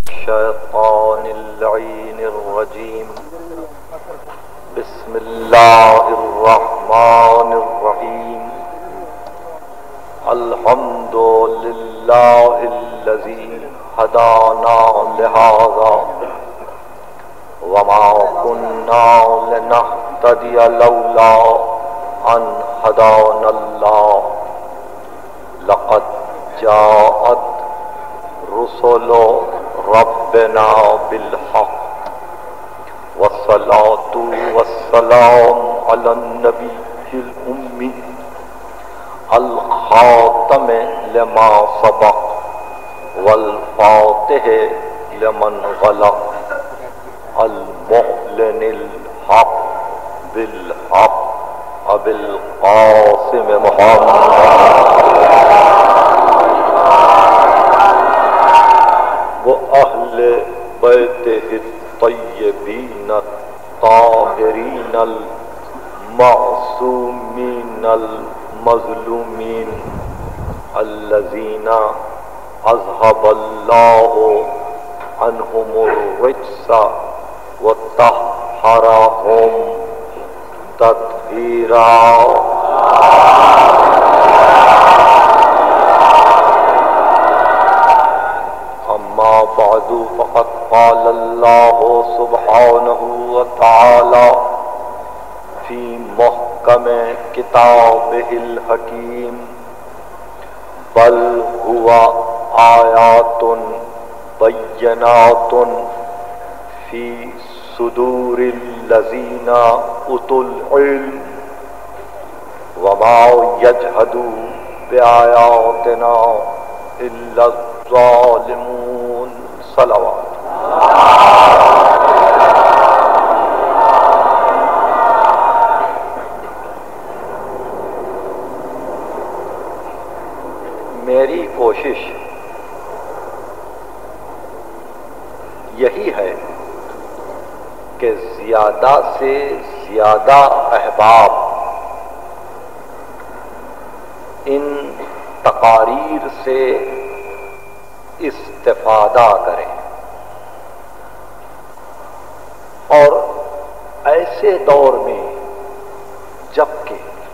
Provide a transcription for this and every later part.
الشيطان اللعين الرجيم بسم الله الرحمن الرحيم الحمد لله الذي هدانا لهذا وما كنا لنهتدي لولا أن هدانا الله لقد جاءت رسل ربنا بالحق والصلاة والسلام على النبي الأمي الخاتم لما سبق والفاتح لمن غلق المعلن الحق بالحق أبي القاسم محمد وأهل بيته الطيبين الطاهرين المعصومين المظلومين الذين أذهب الله عنهم الرجس وطهرهم تطهيرا. أما بعد فقد قال الله سبحانه وتعالى في محكم كتابه الحكيم بل هو آيات بينات في صدور الذين أوتوا العلم وما يجحد بآياتنا إلا الظالمون. صلوات. میری کوشش یہی ہے کہ زیادہ سے زیادہ احباب ان تقاریر سے استفادہ کریں اور ایسے دور میں جبکہ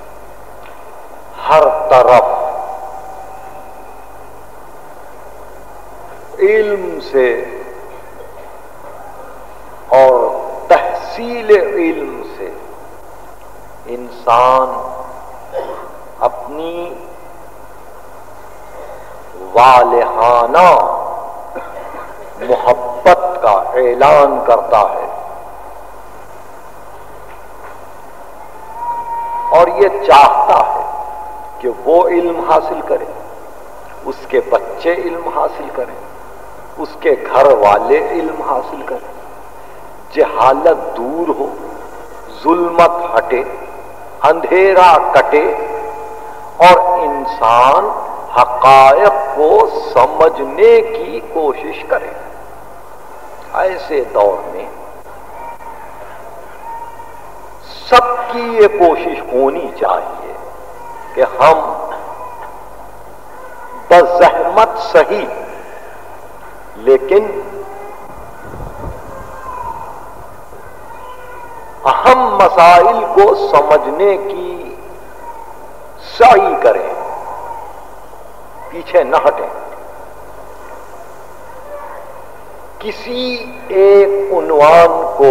ہر طرف علم سے اور تحصیل علم سے انسان اپنی والہانہ محبت کا اعلان کرتا ہے اور یہ چاہتا ہے کہ وہ علم حاصل کرے، اس کے بچے علم حاصل کریں، اس کے گھر والے علم حاصل کریں، جہالت دور ہو، ظلمت ہٹے، اندھیرا کٹے اور انسان حقائق کو سمجھنے کی کوشش کرے. ایسے دور میں سب کی یہ کوشش ہونی چاہیے کہ ہم بزحمت صحیح لیکن اہم مسائل کو سمجھنے کی سعی کریں، پیچھے نہ ہٹیں. کسی ایک عنوان کو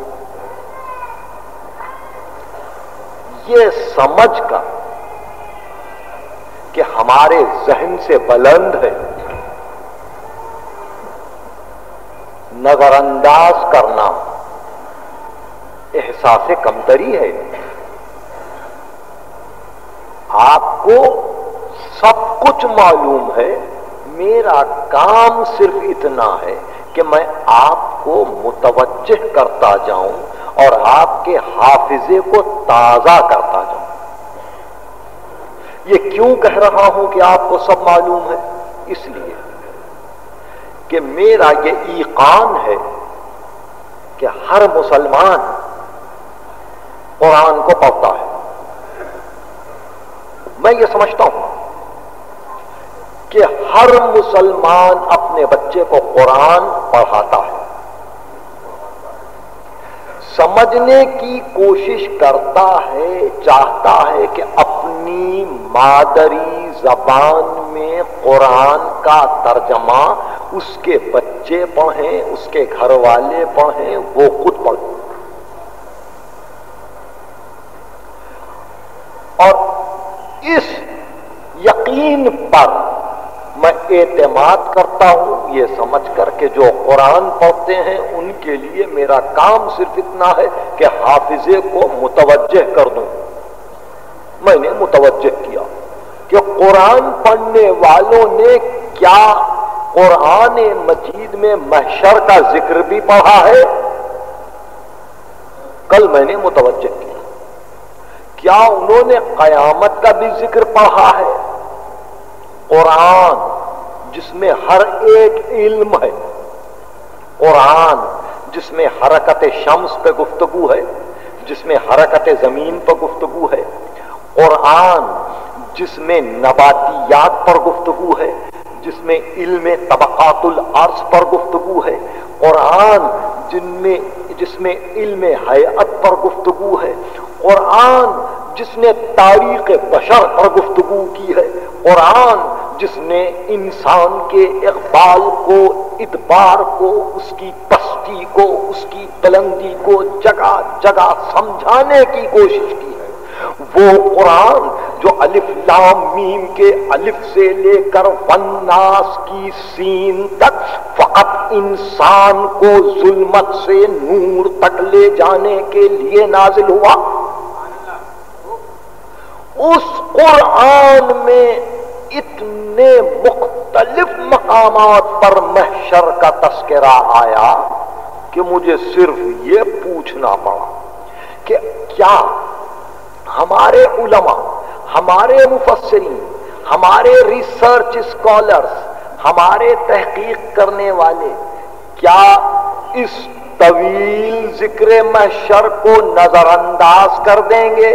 یہ سمجھ کر کہ ہمارے ذہن سے بلند ہے نظر انداز کرنا احساس کمتری ہے. آپ کو سب کچھ معلوم ہے، میرا کام صرف اتنا ہے کہ میں آپ کو متوجہ کرتا جاؤں اور آپ کے حافظے کو تازہ کرتا جاؤں. یہ کیوں کہہ رہا ہوں کہ آپ کو سب معلوم ہے؟ اس لیے کہ میرا یہ ایقان ہے کہ ہر مسلمان قرآن کو پڑھتا ہے. میں یہ سمجھتا ہوں کہ ہر مسلمان اپنے بچے کو قرآن پڑھاتا ہے، سمجھنے کی کوشش کرتا ہے، چاہتا ہے کہ اپنی مادری زبان میں قرآن کا ترجمہ اس کے بچے پڑھیں، اس کے گھر والے پڑھیں، وہ خود پڑھیں۔ اور اس یقین پر میں اعتماد کرتا ہوں، یہ سمجھ کر کہ جو قرآن پڑھتے ہیں ان کے لیے میرا کام صرف اتنا ہے کہ حافظے کو متوجہ کر دوں۔ میں نے متوجہ کیا کہ قرآن پڑھنے والوں نے کیا قرآن مجید میں محشر کا ذکر بھی پڑھا ہے؟ کل میں نے متوجہ کیا، کیا انہوں نے قیامت کا بھی ذکر پڑھا ہے؟ قرآن جس میں ہر ایک علم ہے، قرآن جس میں حرکت شمس پہ گفتگو ہے، جس میں حرکت زمین پر گفتگو ہے، قرآن جس میں نباتیات پر گفتگو ہے، جس میں علم طبقات الارض پر گفتگو ہے، قرآن جس میں علم حیات پر گفتگو ہے، قرآن جس نے تاریخ بشر پر گفتگو کی ہے، قرآن جس نے انسان کے اقبال کو، ادبار کو، اس کی پستی کو، اس کی بلندی کو جگہ جگہ سمجھانے کی کوشش کی ہے، وہ قرآن جو الف لام میم کے الف سے لے کر والناس کی سین تک فقط انسان کو ظلمت سے نور تک لے جانے کے لیے نازل ہوا، اس قرآن میں اتنے مختلف مقامات پر محشر کا تذکرہ آیا کہ مجھے صرف یہ پوچھنا پڑا کہ کیا ہمارے علماء، ہمارے مفسرین، ہمارے ریسرچ اسکالرز، ہمارے تحقیق کرنے والے کیا اس طویل ذکر محشر کو نظر انداز کر دیں گے؟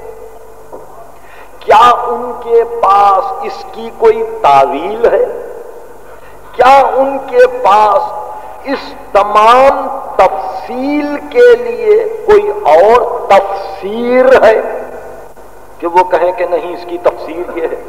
کیا ان کے پاس اس کی کوئی تعویل ہے؟ کیا ان کے پاس اس تمام تفصیل کے لیے کوئی اور تفسیر ہے کہ وہ کہیں کہ نہیں اس کی تفسیر یہ ہے؟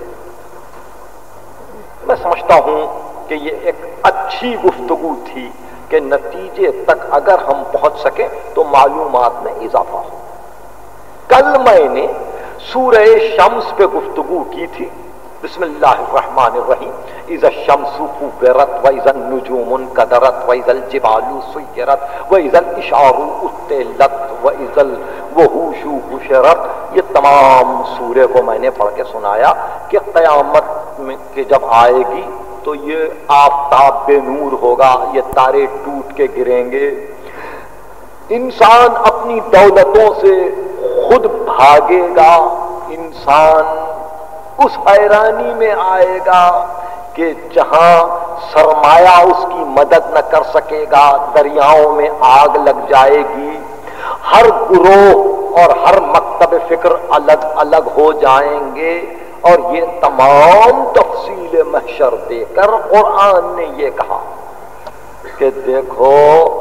میں سمجھتا ہوں کہ یہ ایک اچھی گفتگو تھی کہ نتیجے تک اگر ہم پہنچ سکیں تو معلومات میں اضافہ ہو۔ کل میں نے سورہ شمس پہ گفتگو کی تھی، بسم اللہ الرحمن الرحیم، اذا الشمس كورت واذا النجوم انكدرت واذا الجبال سيرت واذا الاشعار عطلت واذا الوحوش حشرت، یہ تمام سورہ کو میں نے پڑھ کے سنایا کہ قیامت میں کہ جب آئے گی تو یہ آفتاب بے نور ہوگا، یہ تارے ٹوٹ کے گریں گے، انسان اپنی دولتوں سے خود بھاگے گا، انسان اس حیرانی میں آئے گا کہ جہاں سرمایہ اس کی مدد نہ کر سکے گا، دریاؤں میں آگ لگ جائے گی، ہر گروہ اور ہر مکتب فکر الگ الگ ہو جائیں گے، اور یہ تمام تفصیل محشر دے کر قرآن نے یہ کہا کہ دیکھو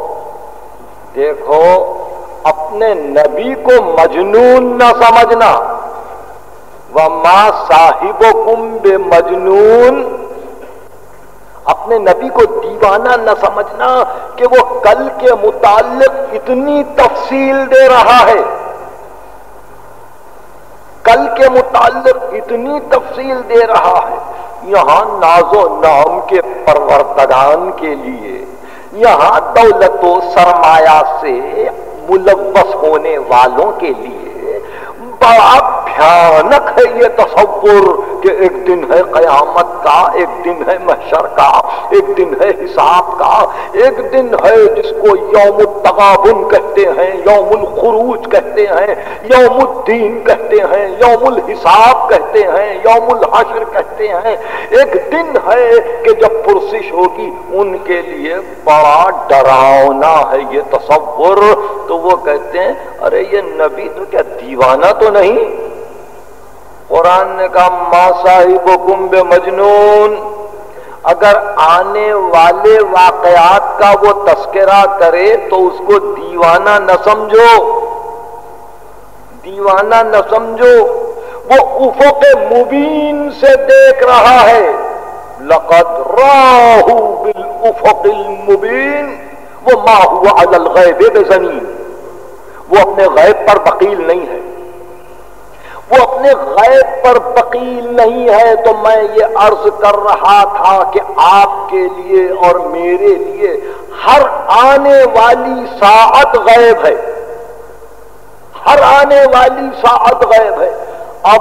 اپنے نبی کو مجنون نہ سمجھنا، وَمَا صَاحِبُكُمْ بِمَجْنُونَ، اپنے نبی کو دیوانہ نہ سمجھنا کہ وہ کل کے متعلق اتنی تفصیل دے رہا ہے، کل کے متعلق اتنی تفصیل دے رہا ہے۔ یہاں ناز و نام کے پروردگان کے لیے، یہاں دولت و سرمایہ سے ملوث ہونے والوں کے لیے بڑا بھیانک ہے یہ تصور کہ ایک دن ہے قیامت کا، ایک دن ہے محشر کا، ایک دن ہے حساب کا، ایک دن ہے جس کو یوم التغابن کہتے ہیں، یوم الخروج کہتے ہیں، یوم الدین کہتے ہیں، یوم الحساب کہتے ہیں، یوم الحشر کہتے ہیں، ایک دن ہے کہ جب پرسش ہوگی، ان کے لیے بڑا ڈراؤنا ہے یہ تصور۔ تو وہ کہتے ہیں ارے یہ نبی تو کیا دیوانہ تو نہیں؟ قرآن نے کہا ما صاحبکم بمجنون، اگر آنے والے واقعات کا وہ تذکرہ کرے تو اس کو دیوانہ نہ سمجھو، دیوانہ نہ سمجھو، وہ افق مبین سے دیکھ رہا ہے، لقد راہ بالافق المبین وما هو علی الغیب بضنین، وہ اپنے غیب پر بخیل نہیں ہے، وہ اپنے غیب پر بخیل نہیں ہے۔ تو میں یہ عرض کر رہا تھا کہ آپ کے لیے اور میرے لیے ہر آنے والی ساعت غیب ہے، ہر آنے والی ساعت غیب ہے۔ اب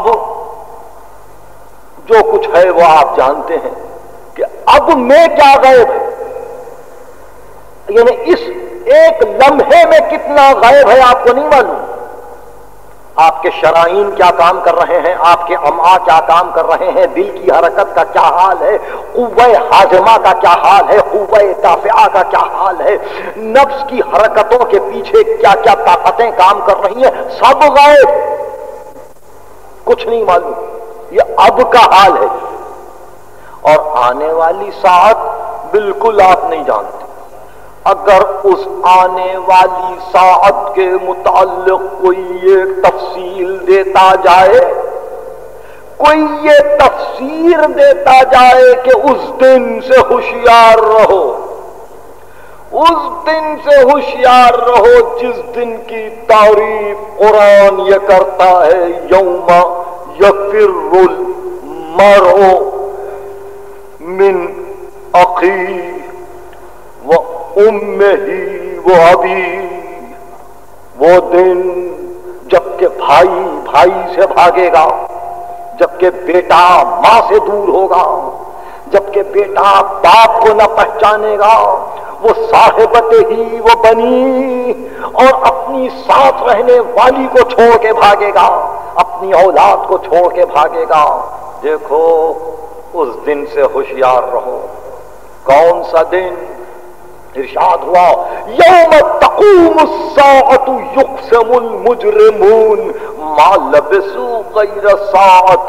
جو کچھ ہے وہ آپ جانتے ہیں کہ اب میں کیا غیب ہے، یعنی اس ایک لمحے میں کتنا غیب ہے آپ کو نہیں معلوم۔ آپ کے شرائین کیا کام کر رہے ہیں، آپ کے امعاء کیا کام کر رہے ہیں، دل کی حرکت کا کیا حال ہے، قوہ ہاضمہ کا کیا حال ہے، قوہ دافعہ کا کیا حال ہے، نفس کی حرکتوں کے پیچھے کیا کیا طاقتیں کام کر رہی ہیں، سب غائب، کچھ نہیں معلوم، یہ اب کا حال ہے۔ اور آنے والی ساعت بالکل آپ نہیں جانتے۔ اگر اس آنے والی ساعت کے متعلق کوئی یہ تفصیل دیتا جائے، کوئی یہ تفسیر دیتا جائے کہ اس دن سے ہوشیار رہو، اس دن سے ہوشیار رہو جس دن کی تعریف قرآن یہ کرتا ہے، یوم یفر المرء من اخیہ وَأُمِّهِ وَأَبِيهِ، وہ دن جب کہ بھائی بھائی سے بھاگے گا، جب کہ بیٹا ماں سے دور ہوگا، جب کہ بیٹا باپ کو نہ پہچانے گا، وہ صاحبت ہی وہ بنی، اور اپنی ساتھ رہنے والی کو چھوڑ کے بھاگے گا، اپنی اولاد کو چھوڑ کے بھاگے گا۔ دیکھو اس دن سے ہوشیار رہو۔ کون سا دن؟ ارشاد ہوا یوم تقوم الساعۃ یقسم المجرمون ما لبثوا غیر ساعۃ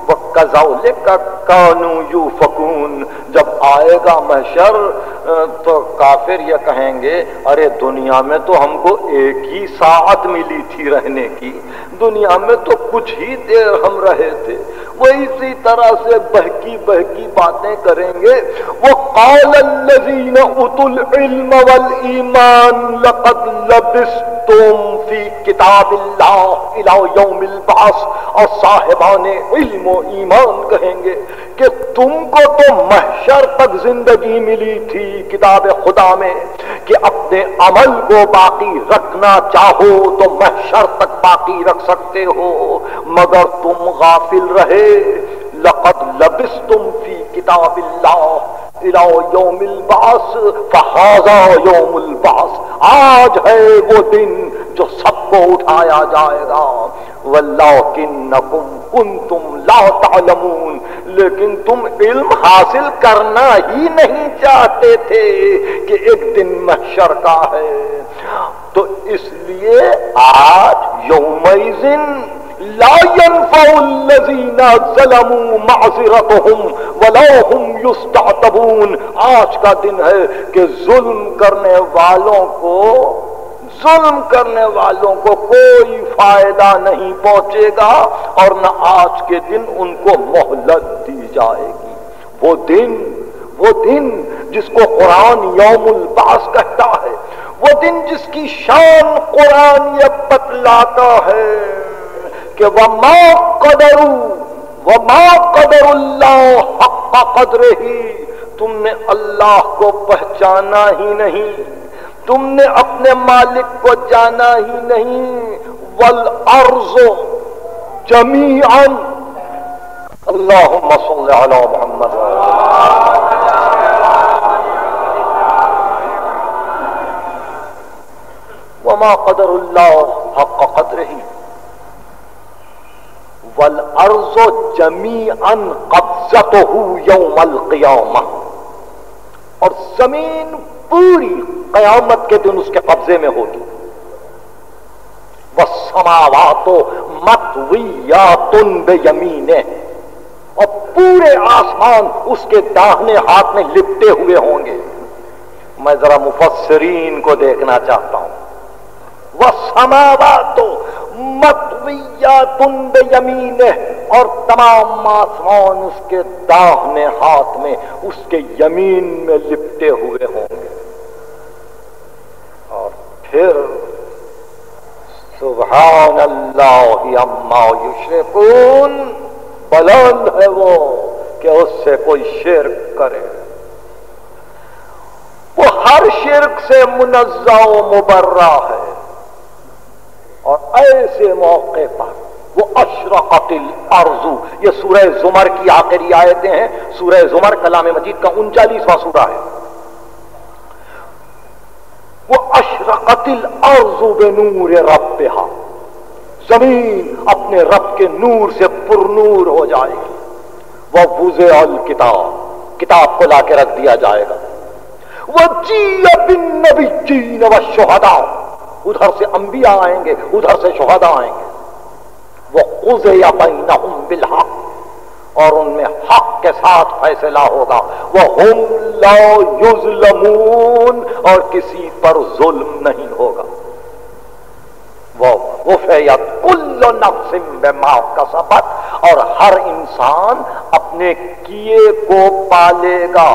وکذلک کانوا یؤفکون، جب آئے گا محشر تو کافر یہ کہیں گے ارے دنیا میں تو ہم کو ایک ہی ساعت ملی تھی رہنے کی، دنیا میں تو کچھ ہی دیر ہم رہے تھے، وہ اسی طرح سے بہکی بہکی باتیں کریں گے۔ وقال الذین اوتوا العلم والایمان لقد لبثتم فی کتاب اللہ الی یوم البعث، اور صاحبان علم و ایمان کہیں گے کہ تم کو تو محشر تک زندگی ملی تھی کتاب خدا میں، کہ اپنے عمل کو باقی رکھنا چاہو تو محشر تک باقی رکھ سکتے ہو، مگر تم غافل رہے۔ لقد لبثتم فی کتاب اللہ الی یوم البعث فہذا یوم البعث، آج ہے وہ دن جو سب کو اٹھایا جائے گا۔ وَلَٰكِنَّكُمْ كُنتُمْ لَا تَعْلَمُونَ، لیکن تم علم حاصل کرنا ہی نہیں چاہتے تھے کہ ایک دن محشر کا ہے۔ تو اس لیے آج یومئذ لا ينفع الذین ظلموا معذرتهم ولا هم یستعتبون، آج کا دن ہے کہ ظلم کرنے والوں کو کوئی فائدہ نہیں پہنچے گا، اور نہ آج کے دن ان کو مہلت دی جائے گی۔ وہ دن جس کو قرآن یوم البعث کہتا ہے، وہ دن جس کی شان قرآن یہ بتلاتا ہے کہ وَمَا قَدَرُ اللَّهَ حَقَّ قَدْرِهِ، تم نے اللہ کو پہچانا ہی نہیں، تم نے اپنے مالک کو جانا ہی نہیں۔ وَالْأَرْضُ جَمِيعًا، اللہم صل علی محمد۔ وَمَا قَدَرُ اللَّهَ حَقَّ قَدْرِهِ وَالْأَرْضُ جَمِيعًا قَبْضَتُهُ يَوْمَ الْقِيَامَةِ، اور زمین پوری قیامت کے دن اس کے قبضے میں ہوگی۔ والسماوات مطویات بیمینہ، اور پورے آسمان اس کے داہنے ہاتھ میں لپٹے ہوئے ہوں گے۔ میں ذرا مفسرین کو دیکھنا چاہتا ہوں۔ والسماوات مطویات بیمینہ، اور تمام آسمان اس کے داہنے ہاتھ میں، اس کے یمین میں لپٹے ہوئے ہوں گے۔ اور پھر سبحان اللہ عما یشرکون، بلند ہے وہ کہ اس سے کوئی شرک کرے، وہ ہر شرک سے منزہ و مبرہ ہے۔ اور ایسے موقع پر وہ اشرقت الارض، یہ سورہ زمر کی آخری آیتیں ہیں۔ سورہ زمر کلام مجید کا 39واں سورہ ہے۔ وہ اشرقت الارض بنور ربہا، زمین اپنے رب کے نور سے پرنور ہو جائے گی۔ ووضع الکتاب، کتاب کو لا کے رکھ دیا جائے گا۔ وجیء بالنبیین والشہداء، ادھر سے انبیاء آئیں گے، ادھر سے شہداء آئیں گے۔ وقضی بینہم بالحق، اور ان میں حق کے ساتھ فیصلہ ہوگا۔ وہم لا یظلمون، اور کسی پر ظلم نہیں ہوگا۔ ووفیت کل نفس بما کسبت، اور ہر انسان اپنے کیے کو پالے گا۔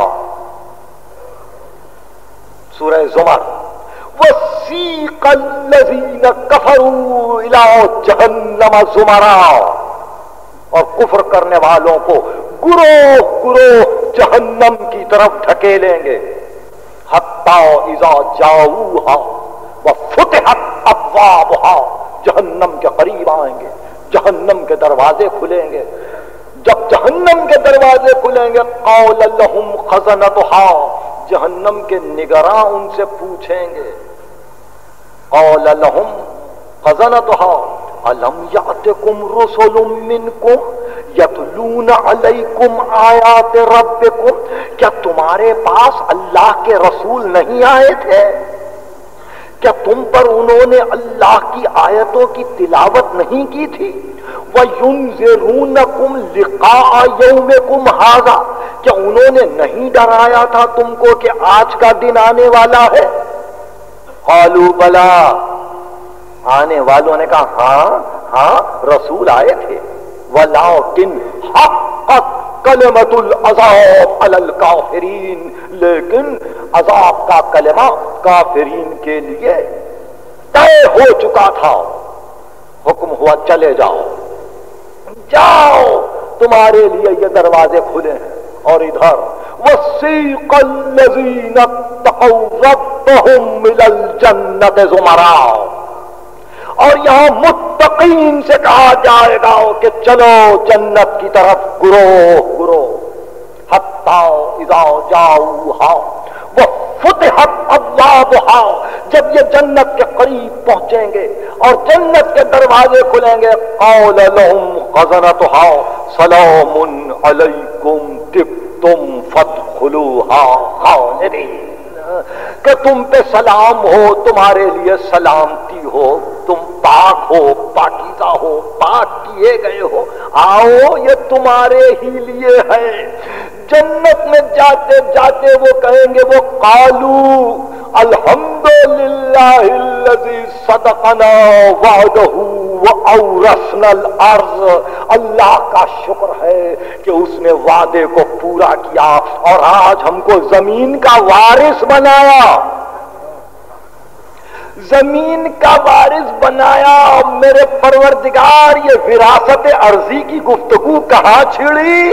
سورہ زمر، وسیق الذین کفروا الی جہنم زمرا، اور کفر کرنے والوں کو گروہ گروہ جہنم کی طرف ڈھکیلیں گے۔ حتی اذا جاؤوہا وفتحت ابوابہا، جہنم کے قریب آئیں گے، جہنم کے دروازے کھلیں گے۔ جب جہنم کے دروازے کھلیں گے، قال لہم خزنتہا، جہنم کے نگراں ان سے پوچھیں گے، قال لہم خزنتہا الم یأتکم رسل منکم یتلون علیکم آیات ربکم، کیا تمہارے پاس اللہ کے رسول نہیں آئے تھے؟ کیا تم پر انہوں نے اللہ کی آیتوں کی تلاوت نہیں کی تھی؟ وَيُنذِرُونَكُمْ لِقَاءَ يَوْمِكُمْ هَذَا، کیا انہوں نے نہیں ڈرایا تھا تم کو کہ آج کا دن آنے والا ہے؟ قالوا بلا، آنے والوں نے کہا ہاں ہاں رسول آئے تھے۔ وَلَٰكِنْ حَقَّتْ کلمۃ العذاب علی الکافرین، لیکن عذاب کا کلمہ کافرین کے لیے طے ہو چکا تھا۔ حکم ہوا چلے جاؤ، جاؤ، تمہارے لیے یہ دروازے کھلے ہیں۔ اور ادھر وسیق الذین اتقوا ربہم الی الجنۃ زمرا، اور یہاں متقین سے کہا جائے گا کہ چلو جنت کی طرف گروہ گروہ۔ حتی اذا جاؤوہا وفتحت ابوابہا، جب یہ جنت کے قریب پہنچیں گے اور جنت کے دروازے کھلیں گے، قال لہم خزنتہا سلام علیکم طبتم فادخلوہا خالدین، کہ تم پہ سلام ہو، تمہارے لیے سلامتی ہو، تم پاک ہو، پاکیزہ ہو، پاک کیے گئے ہو، آؤ یہ تمہارے ہی لیے ہے۔ جنت میں جاتے جاتے وہ کہیں گے، وہ قالو الحمدللہ الذی صدقنا وعدہ وَأَوْرَثْنَا الْأَرْضَ، اللہ کا شکر ہے کہ اس نے وعدے کو پورا کیا اور آج ہم کو زمین کا وارث بنایا، زمین کا وارث بنایا۔ میرے پروردگار، یہ وراثت ارضی کی گفتگو کہاں چھڑی؟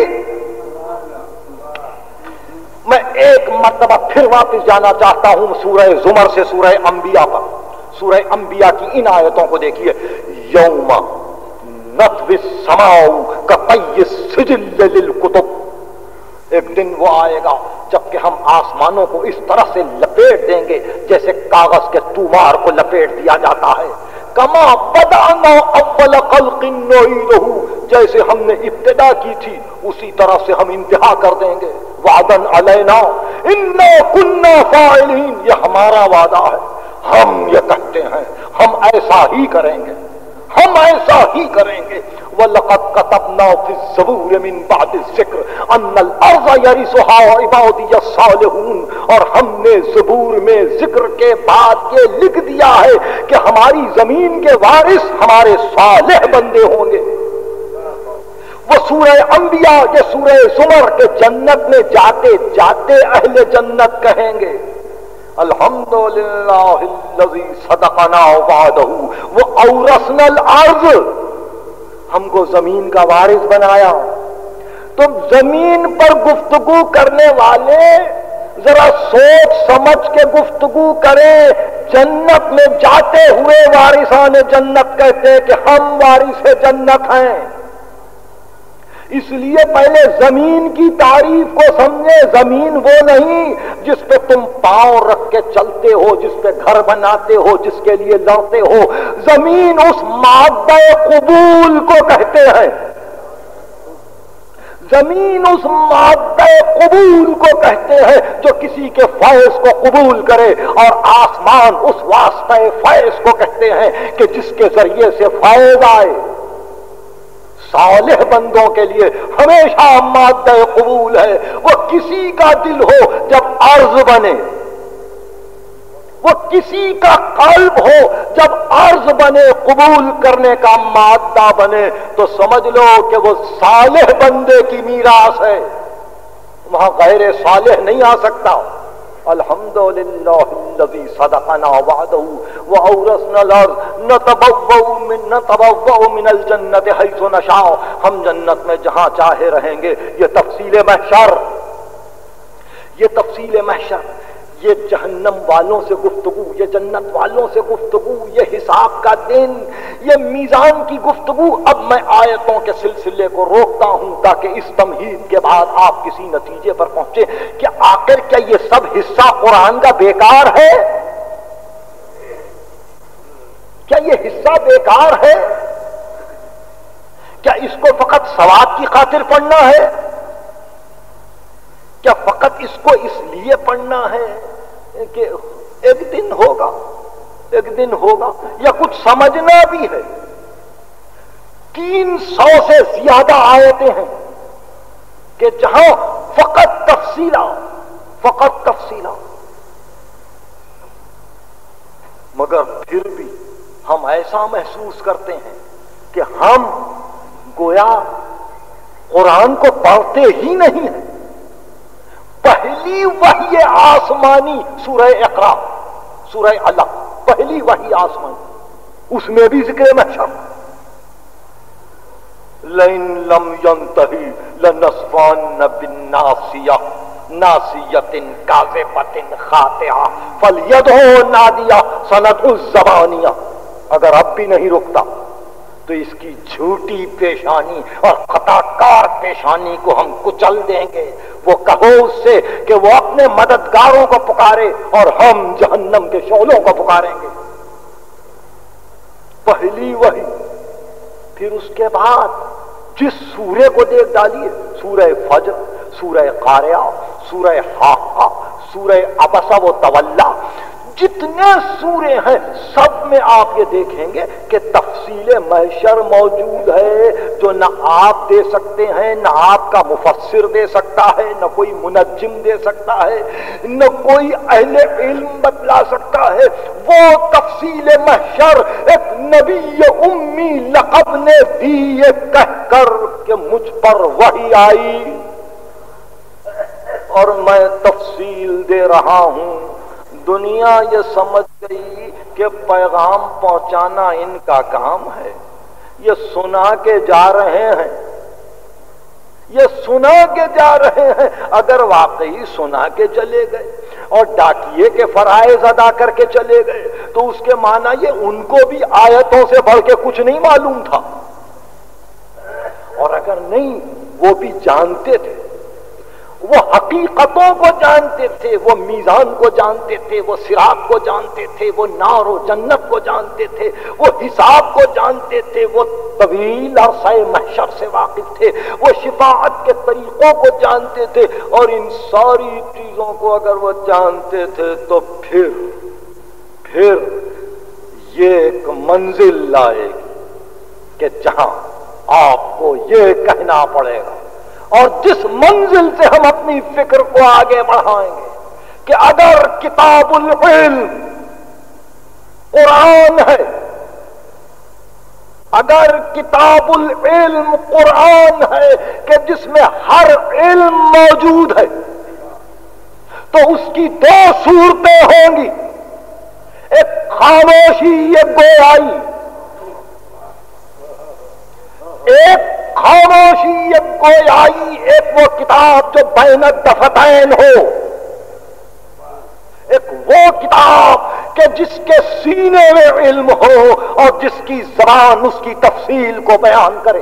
میں ایک مرتبہ پھر واپس جانا چاہتا ہوں سورہ زمر سے سورہ انبیاء پر۔ سورہ انبیاء کی ان آیتوں کو دیکھیے، یوم نطوی السماء کطی السجل للکتب، ایک دن وہ آئے گا جبکہ ہم آسمانوں کو اس طرح سے لپیٹ دیں گے جیسے کاغذ کے تومار کو لپیٹ دیا جاتا ہے۔ کما بدأنا اول خلق نعیدہ، جیسے ہم نے ابتدا کی تھی اسی طرح سے ہم انتہا کر دیں گے۔ وعدن علینا انا کنا فاعلین، یہ ہمارا وعدہ ہے، ہم یہ کہتے ہیں ہم ایسا ہی کریں گے، ہم ایسا ہی کریں گے۔ وَلَقَدْ كَتَبْنَا فِي الزَّبُورِ مِن بَعْدِ الذِّكْرِ أَنَّ الْأَرْضَ يَرِثُهَا عِبَادِيَ الصَّالِحُونَ، اور ہم نے زبور میں ذکر کے بعد یہ لکھ دیا ہے کہ ہماری زمین کے وارث ہمارے صالح بندے ہوں گے۔ وہ سورہ انبیاء کے سورہ زمر کے جنت میں جاتے جاتے اہل جنت کہیں گے الحمدللہ الذی صدقنا وعدہ وأورثنا الارض، ہم کو زمین کا وارث بنایا۔ تم زمین پر گفتگو کرنے والے ذرا سوچ سمجھ کے گفتگو کریں، جنت میں جاتے ہوئے وارثان جنت کہتے کہ ہم وارث جنت ہیں۔ اس لیے پہلے زمین کی تعریف کو سمجھے، زمین وہ نہیں جس پہ تم پاؤں رکھ کے چلتے ہو، جس پہ گھر بناتے ہو، جس کے لیے لڑتے ہو۔ زمین اس مادہ قبول کو کہتے ہیں، زمین اس مادہ قبول کو کہتے ہیں جو کسی کے فیض کو قبول کرے، اور آسمان اس واسطہ فیض کو کہتے ہیں کہ جس کے ذریعے سے فیض آئے۔ صالح بندوں کے لیے ہمیشہ مادہ قبول ہے۔ وہ کسی کا دل ہو جب عرض بنے، وہ کسی کا قلب ہو جب عرض بنے، قبول کرنے کا مادہ بنے، تو سمجھ لو کہ وہ صالح بندے کی میراث ہے، وہاں غیر صالح نہیں آ سکتا۔ الحمدللہ الذی صدقنا وعدہ وأورثنا الارض نتبوأ من الجنت حیث نشاء، ہم جنت میں جہاں چاہے رہیں گے۔ یہ تفصیل محشر، یہ تفصیل محشر، یہ جہنم والوں سے گفتگو، یہ جنت والوں سے گفتگو، یہ حساب کا دن، یہ میزان کی گفتگو۔ اب میں آیتوں کے سلسلے کو روکتا ہوں تاکہ اس تمہید کے بعد آپ کسی نتیجے پر پہنچے کہ آخر کیا یہ سب حصہ قرآن کا بیکار ہے؟ کیا یہ حصہ بیکار ہے؟ کیا اس کو فقط ثواب کی خاطر پڑھنا ہے؟ کیا فقط اس کو اس لیے پڑھنا ہے کہ ایک دن ہوگا، ایک دن ہوگا، یا کچھ سمجھنا بھی ہے؟ 300 سے زیادہ آیتیں ہیں کہ جہاں فقط تفصیلہ، مگر پھر بھی ہم ایسا محسوس کرتے ہیں کہ ہم گویا قرآن کو پڑھتے ہی نہیں ہیں۔ پہلی وحی آسمانی سورہ اقرا، سورہ علق، پہلی وحی آسمانی، اس میں بھی ذکر محشر۔ لَإِن لَمْ يَنْتَهِ لَنَسْفَعًا بِالنَّاصِيَةِ نَاصِيَةٍ كَاذِبَةٍ خَاطِئَةٍ فَلْيَدْعُ نَادِيَهُ سَنَدْعُ الزَّبَانِيَةَ۔ اگر اب بھی نہیں رکتا تو اس کی جھوٹی پیشانی اور خطا کار پیشانی کو ہم کچل دیں گے۔ وہ کہو اس سے کہ وہ اپنے مددگاروں کو پکارے اور ہم جہنم کے شعلوں کو پکاریں گے۔ پہلی وحی، پھر اس کے بعد جس سورے کو دیکھ ڈالیے، سورہ فجر، سورہ قاریہ، سورہ حاقہ، سورہ عبس و تولی، جتنے سورے ہیں سب میں آپ یہ دیکھیں گے کہ تفصیل محشر موجود ہے، جو نہ آپ دے سکتے ہیں، نہ آپ کا مفسر دے سکتا ہے، نہ کوئی منجم دے سکتا ہے، نہ کوئی اہل علم بتلا سکتا ہے۔ وہ تفصیل محشر ایک نبی امی لقب نے دی یہ کہہ کر کہ مجھ پر وحی آئی اور میں تفصیل دے رہا ہوں۔ دنیا یہ سمجھ گئی کہ پیغام پہنچانا ان کا کام ہے، یہ سنا کے جا رہے ہیں، یہ سنا کے جا رہے ہیں۔ اگر واقعی سنا کے چلے گئے اور ڈاکیے کے فرائض ادا کر کے چلے گئے تو اس کے معنی یہ ان کو بھی آیتوں سے بڑھ کے کچھ نہیں معلوم تھا، اور اگر نہیں وہ بھی جانتے تھے، وہ حقیقتوں کو جانتے تھے، وہ میزان کو جانتے تھے، وہ صراط کو جانتے تھے، وہ نار و جنت کو جانتے تھے، وہ حساب کو جانتے تھے، وہ طویل عرصہ محشر سے واقف تھے، وہ شفاعت کے طریقوں کو جانتے تھے، اور ان ساری چیزوں کو اگر وہ جانتے تھے تو پھر یہ ایک منزل لائے گی کہ جہاں آپ کو یہ کہنا پڑے گا، اور جس منزل سے ہم اپنی فکر کو آگے بڑھائیں گے کہ اگر کتاب العلم قرآن ہے، اگر کتاب العلم قرآن ہے کہ جس میں ہر علم موجود ہے، تو اس کی دو صورتیں ہوں گی، ایک خاموشی، ایک گویائی، ایک خاموشی، ایک گویائی، ایک وہ کتاب جو بین الدفتین ہو، ایک وہ کتاب کہ جس کے سینے میں علم ہو اور جس کی زبان اس کی تفصیل کو بیان کرے۔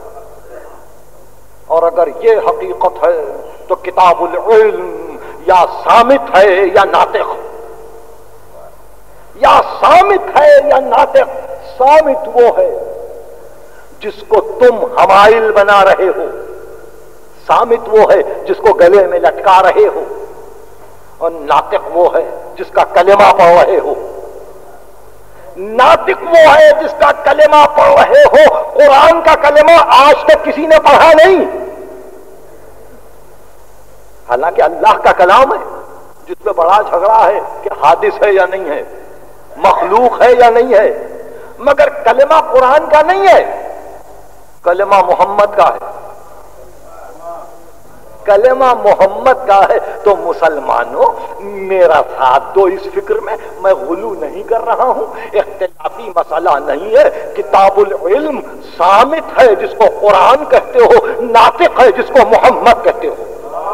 اور اگر یہ حقیقت ہے تو کتاب العلم یا صامت ہے یا ناطق، یا صامت ہے یا ناطق۔ صامت وہ ہے جس کو تم حمائل بنا رہے ہو، صامت وہ ہے جس کو گلے میں لٹکا رہے ہو، اور ناطق وہ ہے جس کا کلمہ پڑھ رہے ہو۔ ناطق وہ ہے جس کا کلمہ پڑھ رہے ہو۔ قرآن کا کلمہ آج تک کسی نے پڑھا نہیں، حالانکہ اللہ کا کلام ہے جس پہ بڑا جھگڑا ہے کہ حادث ہے یا نہیں ہے، مخلوق ہے یا نہیں ہے، مگر کلمہ قرآن کا نہیں ہے، کلمہ محمد کا ہے، کلمہ محمد کا ہے۔ تو مسلمانوں میرا ساتھ دو اس فکر میں غلو نہیں کر رہا ہوں، اختلافی مسئلہ نہیں ہے۔ کتاب العلم صامت ہے جس کو قرآن کہتے ہو، ناطق ہے جس کو محمد کہتے ہو۔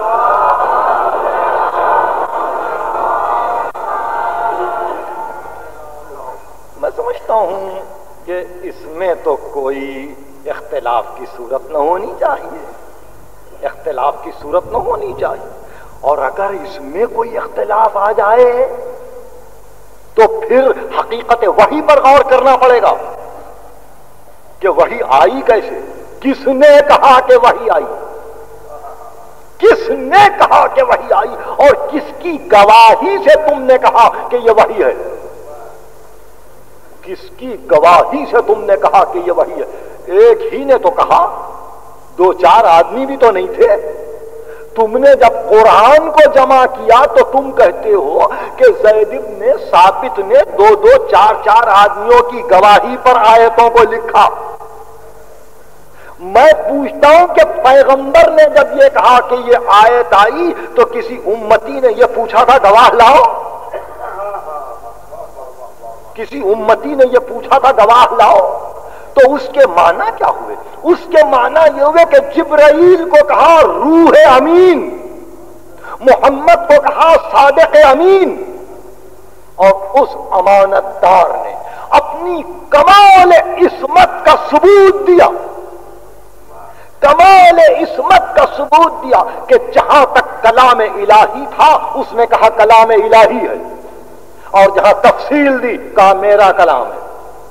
میں سمجھتا ہوں کہ اس میں تو کوئی اختلاف کی صورت نہ ہونی چاہیے، اختلاف کی صورت نہ ہونی چاہیے۔ اور اگر اس میں کوئی اختلاف آ جائے تو پھر حقیقت وحی پر غور کرنا پڑے گا کہ وحی آئی کیسے، کس نے کہا کہ وحی آئی، کس نے کہا کہ وحی آئی، اور کس کی گواہی سے تم نے کہا کہ یہ وحی ہے، کس کی گواہی سے تم نے کہا کہ یہ وحی ہے۔ ایک ہی نے تو کہا، دو چار آدمی بھی تو نہیں تھے۔ تم نے جب قرآن کو جمع کیا تو تم کہتے ہو کہ زید بن ثابت نے دو دو چار چار آدمیوں کی گواہی پر آیتوں کو لکھا۔ میں پوچھتا ہوں کہ پیغمبر نے جب یہ کہا کہ یہ آیت آئی تو کسی امتی نے یہ پوچھا تھا گواہ لاؤ؟ کسی امتی نے یہ پوچھا تھا گواہ لاؤ؟ تو اس کے معنی کیا ہوئے؟ اس کے معنی یہ ہوئے کہ جبرائیل کو کہا روح امین، محمد کو کہا صادق امین، اور اس امانت دار نے اپنی کمال عصمت کا ثبوت دیا، کمال عصمت کا ثبوت دیا کہ جہاں تک کلام الہی تھا اس نے کہا کلام الہی ہے، اور جہاں تفصیل دی کہا میرا کلام ہے،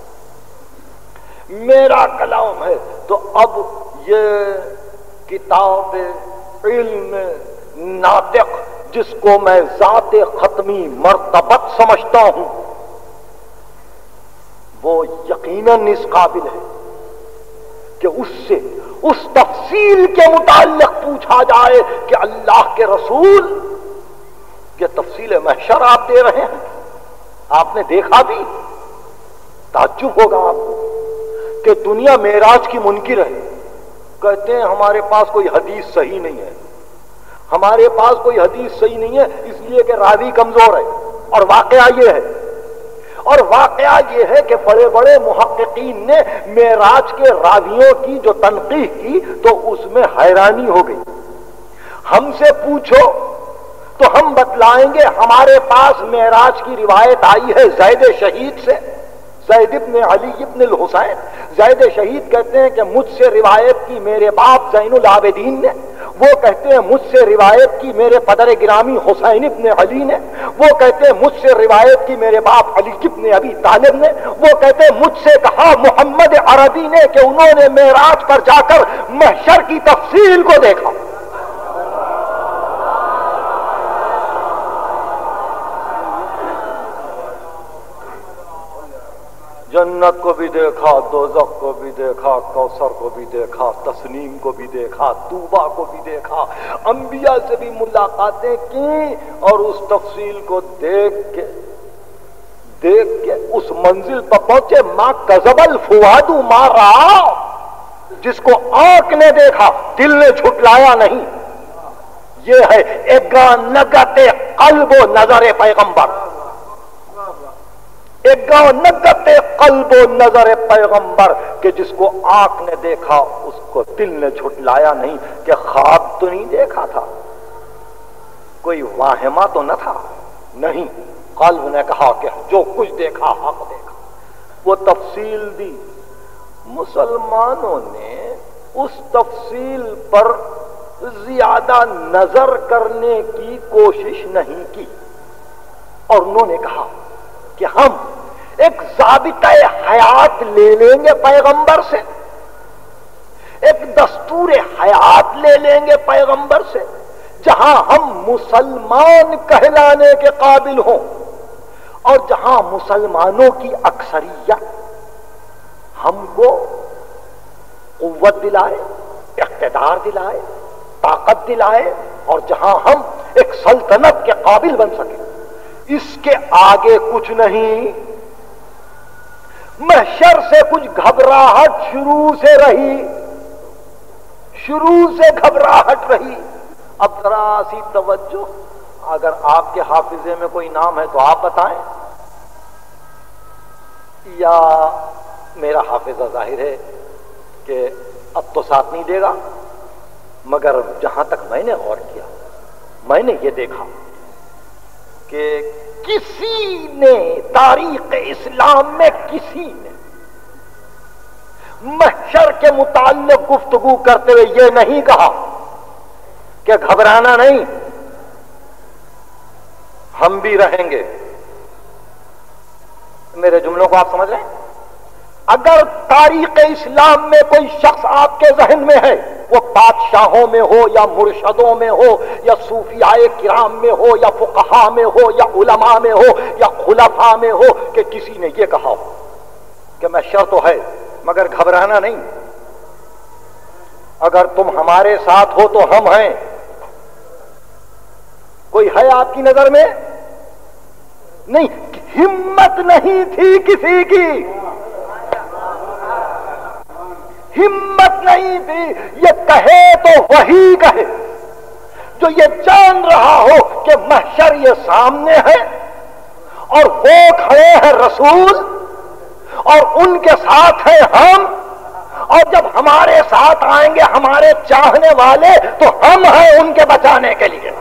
میرا کلام ہے۔ تو اب یہ کتاب علم ناطق جس کو میں ذات ختمی مرتبت سمجھتا ہوں، وہ یقیناً اس قابل ہے کہ اس سے اس تفصیل کے متعلق پوچھا جائے کہ اللہ کے رسول یہ تفصیل محشر آپ دے رہے ہیں، آپ نے دیکھا بھی؟ تعجب ہوگا آپ کو کہ دنیا معراج کی منکر ہے، کہتے ہیں ہمارے پاس کوئی حدیث صحیح نہیں ہے، ہمارے پاس کوئی حدیث صحیح نہیں ہے اس لیے کہ راوی کمزور ہے۔ اور واقعہ یہ ہے، اور واقعہ یہ ہے کہ بڑے بڑے محققین نے معراج کے راویوں کی جو تنقیح کی تو اس میں حیرانی ہو گئی۔ ہم سے پوچھو تو ہم بتلائیں گے ہمارے پاس معراج کی روایت آئی ہے زید شہید سے، زید ابن علی ابن الحسین۔ زید شہید کہتے ہیں کہ مجھ سے روایت کی میرے باپ زین العابدین نے، وہ کہتے ہیں مجھ سے روایت کی میرے پدر گرامی حسین ابن علی نے، وہ کہتے ہیں مجھ سے روایت کی میرے باپ علی ابن ابی طالب نے، وہ کہتے ہیں مجھ سے کہا محمد عربی نے کہ انہوں نے معراج پر جا کر محشر کی تفصیل کو دیکھا۔ جنت کو بھی دیکھا، دوزخ کو بھی دیکھا، کوثر کو بھی دیکھا، تسنیم کو بھی دیکھا، طوبا کو بھی دیکھا، انبیاء سے بھی ملاقاتیں کی، اور اس تفصیل کو دیکھ کے اس منزل پر پہنچے۔ ما کذب الفؤاد ما رأى، جس کو آنکھ نے دیکھا دل نے جھٹلایا نہیں۔ یہ ہے اگانگت قلب و نظر پیغمبر، اگانگت قلب و نظر پیغمبر، کہ جس کو آنکھ نے دیکھا اس کو دل نے جھٹلایا نہیں، کہ خواب تو نہیں دیکھا تھا، کوئی واہمہ تو نہ تھا، نہیں، قلب نے کہا کہ جو کچھ دیکھا حق دیکھا، وہ تفصیل دی۔ مسلمانوں نے اس تفصیل پر زیادہ نظر کرنے کی کوشش نہیں کی، اور انہوں نے کہا کہ ہم ایک ضابطہ حیات لے لیں گے پیغمبر سے، ایک دستور حیات لے لیں گے پیغمبر سے، جہاں ہم مسلمان کہلانے کے قابل ہوں، اور جہاں مسلمانوں کی اکثریت ہم کو قوت دلائے، اقتدار دلائے، طاقت دلائے، اور جہاں ہم ایک سلطنت کے قابل بن سکیں۔ اس کے آگے کچھ نہیں۔ محشر سے کچھ گھبراہٹ شروع سے گھبراہٹ رہی۔ اب ذرا سی توجہ، اگر آپ کے حافظے میں کوئی نام ہے تو آپ بتائیں، یا میرا حافظہ ظاہر ہے کہ اب تو ساتھ نہیں دے گا، مگر جہاں تک میں نے غور کیا، میں نے یہ دیکھا کہ کسی نے تاریخ اسلام میں کسی نے محشر کے متعلق گفتگو کرتے ہوئے یہ نہیں کہا کہ گھبرانا نہیں، ہم بھی رہیں گے۔ میرے جملوں کو آپ سمجھ رہے ہیں؟ اگر تاریخ اسلام میں کوئی شخص آپ کے ذہن میں ہے، وہ بادشاہوں میں ہو یا مرشدوں میں ہو یا صوفیاء کرام میں ہو یا فقہاء میں ہو یا علماء میں ہو یا خلفاء میں ہو، کہ کسی نے یہ کہا ہو کہ محشر تو ہے مگر گھبرانا نہیں، اگر تم ہمارے ساتھ ہو تو ہم ہیں، کوئی ہے آپ کی نظر میں؟ نہیں، ہمت نہیں تھی کسی کی، ہمت نہیں تھی۔ یہ کہے تو وہی کہے جو یہ جان رہا ہو کہ محشر یہ سامنے ہے، اور وہ کھڑے ہیں رسول، اور ان کے ساتھ ہیں ہم، اور جب ہمارے ساتھ آئیں گے ہمارے چاہنے والے تو ہم ہیں ان کے بچانے کے لیے۔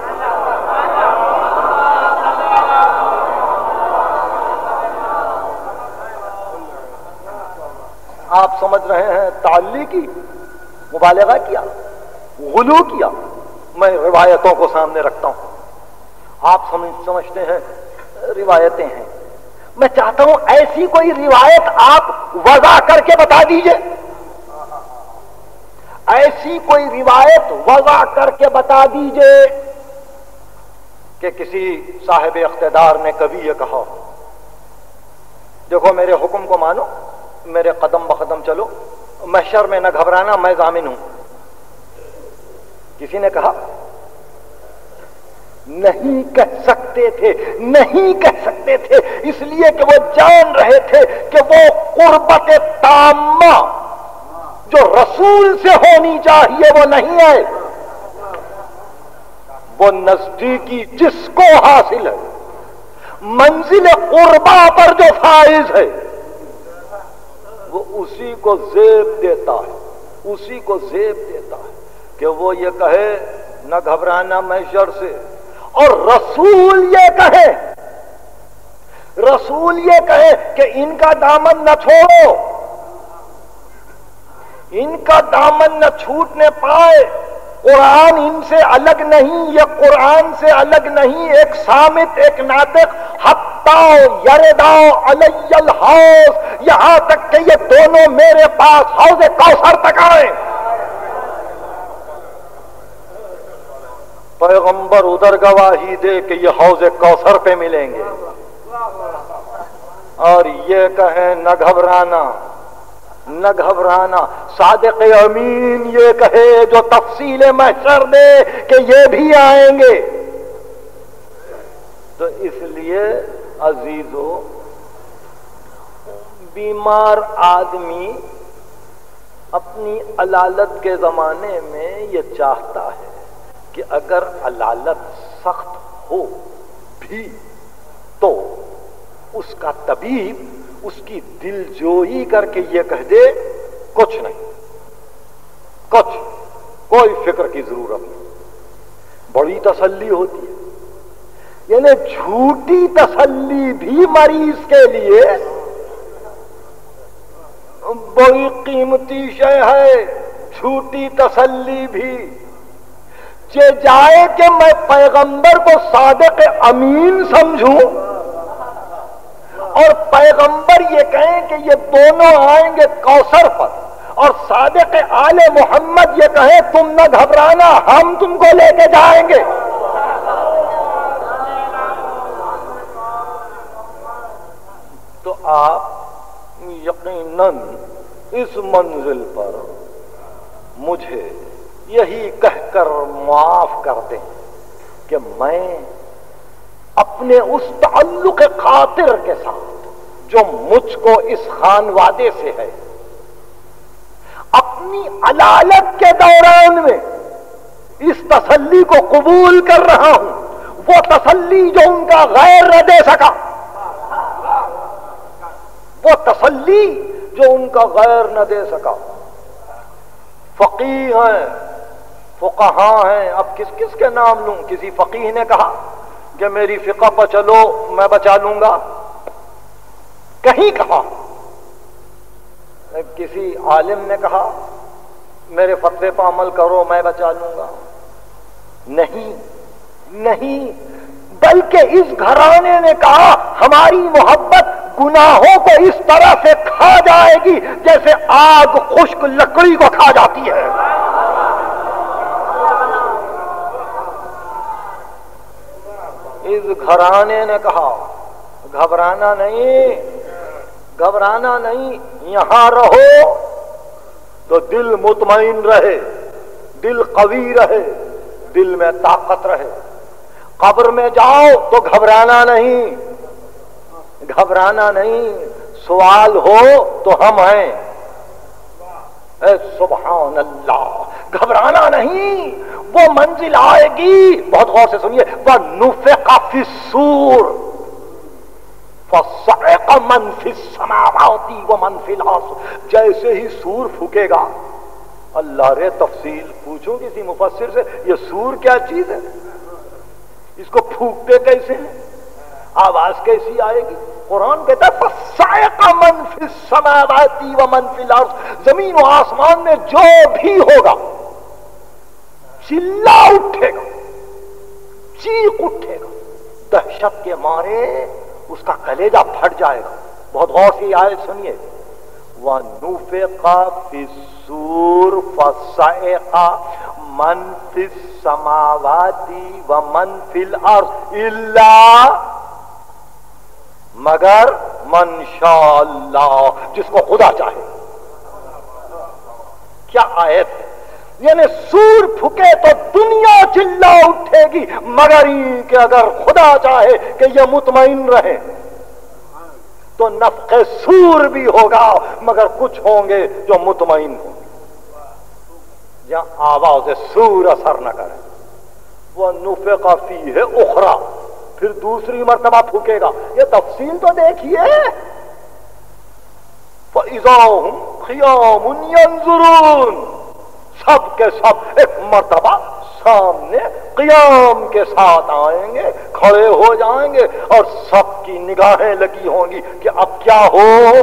آپ سمجھ رہے ہیں؟ تعلی کی، مبالغہ کیا، غلو کیا۔ میں روایتوں کو سامنے رکھتا ہوں، آپ سمجھتے ہیں روایتیں ہیں، میں چاہتا ہوں ایسی کوئی روایت آپ وضع کر کے بتا دیجئے، ایسی کوئی روایت وضع کر کے بتا دیجئے کہ کسی صاحب اقتدار نے کبھی یہ کہا، دیکھو میرے حکم کو مانو، میرے قدم بقدم چلو، محشر میں نہ گھبرانا، میں ضامن ہوں۔ کسی نے کہا؟ نہیں کہہ سکتے تھے، نہیں کہہ سکتے تھے، اس لیے کہ وہ جان رہے تھے کہ وہ قربت تامہ جو رسول سے ہونی چاہیے وہ نہیں ہے، وہ نزدیکی جس کو حاصل ہے، منزل قربا پر جو فائز ہے، وہ اسی کو زیب دیتا ہے، اسی کو زیب دیتا ہے کہ وہ یہ کہے نہ گھبرانا محشر سے، اور رسول یہ کہے کہ ان کا دامن نہ چھوڑو، ان کا دامن نہ چھوٹنے پائے، قرآن ان سے الگ نہیں، یہ قرآن سے الگ نہیں، ایک صامت ایک ناطق، حتیٰ یرداؤ علی الحوض، یہاں تک کہ یہ دونوں میرے پاس حوض کوثر تک آئے۔ پیغمبر ادھر گواہی دے کہ یہ حوض کوثر پہ ملیں گے، اور یہ کہیں نہ گھبرانا نہ گھبرانا، صادق امین یہ کہے جو تفصیل محشر دے کہ یہ بھی آئیں گے۔ تو اس لیے عزیزو، بیمار آدمی اپنی علالت کے زمانے میں یہ چاہتا ہے کہ اگر علالت سخت ہو بھی تو اس کا طبیب اس کی دل جوئی کر کے یہ کہہ دے کچھ نہیں، کچھ کوئی فکر کی ضرورت نہیں، بڑی تسلی ہوتی ہے۔ یعنی جھوٹی تسلی بھی مریض کے لیے بڑی قیمتی شے ہے، جھوٹی تسلی بھی۔ یہ جائے کہ میں پیغمبر کو صادق امین سمجھوں اور پیغمبر یہ کہیں کہ یہ دونوں آئیں گے کوثر پر، اور صادق آل محمد یہ کہیں تم نہ گھبرانا ہم تم کو لے کے جائیں گے۔ تو آپ یقیناً اس منزل پر مجھے یہی کہہ کر معاف کر دیں کہ میں اپنے اس تعلق خاطر کے ساتھ جو مجھ کو اس خانوادے سے ہے، اپنی علالت کے دوران میں اس تسلی کو قبول کر رہا ہوں، وہ تسلی جو ان کا غیر نہ دے سکا، وہ تسلی جو ان کا غیر نہ دے سکا۔ فقیہ ہیں، فقہاء ہیں، اب کس کس کے نام لوں؟ کسی فقیہ نے کہا کہ میری فقہ پر چلو میں بچا لوں گا، کہیں کہا کسی عالم نے کہا میرے فتوے پر عمل کرو میں بچا لوں گا، نہیں نہیں، بلکہ اس گھرانے نے کہا ہماری محبت گناہوں کو اس طرح سے کھا جائے گی جیسے آگ خشک لکڑی کو کھا جاتی ہے۔ اس گھرانے نے کہا گھبرانا نہیں، گھبرانا نہیں، یہاں رہو تو دل مطمئن رہے، دل قوی رہے، دل میں طاقت رہے۔ قبر میں جاؤ تو گھبرانا نہیں، گھبرانا نہیں، سوال ہو تو ہم ہیں، اے سبحان اللہ، گھبرانا نہیں، وہ منزل آئے گی، بہت غور سے سنیے، وَنُفِخَ فِي الصُّورِ فَصَعِقَ مَنْ فِي السَّمَاوَاتِ وَمَنْ فِي الْأَرْضِ، جیسے ہی سور پھونکے گا، اللہ رے تفصیل پوچھو کسی مفسر سے، یہ سور کیا چیز ہے، اس کو پھونکتے کیسے ہیں، آواز کیسی آئے گی؟ قرآن کہتا ہے فَصَعِقَ مَنْ فِي السَّمَاوَاتِ وَمَنْ فِي الْأَرْضِ، زمین و آسمان میں جو بھی ہوگا چلا اٹھے گا، چیخ اٹھے گا، دہشت کے مارے اس کا کلیجہ پھٹ جائے گا۔ بہت غور سے آیت سنیے، وَنُفِخَ فِي الصُّورِ فَصَعِقَ مَنْ فِي السَّمَاوَاتِ وَمَنْ فِي الْأَرْضِ إِلَّا، مگر من شاء اللہ، جس کو خدا چاہے۔ کیا آیت ہے! یعنی سور پھکے تو دنیا چلا اٹھے گی، مگر یہ کہ اگر خدا چاہے کہ یہ مطمئن رہے تو نفخ سور بھی ہوگا، مگر کچھ ہوں گے جو مطمئن ہوں گے، جہاں آواز سور اثر نہ کرے۔ وہ نفخ فیہ اخری، پھر دوسری مرتبہ پھونکے گا، یہ تفصیل تو دیکھیے، فَإِذَا هُمْ قِيَامٌ يَنظُرُونَ، سب کے سب ایک مرتبہ سامنے قیام کے ساتھ آئیں گے، کھڑے ہو جائیں گے، اور سب کی نگاہیں لگی ہوں گی کہ اب کیا ہو،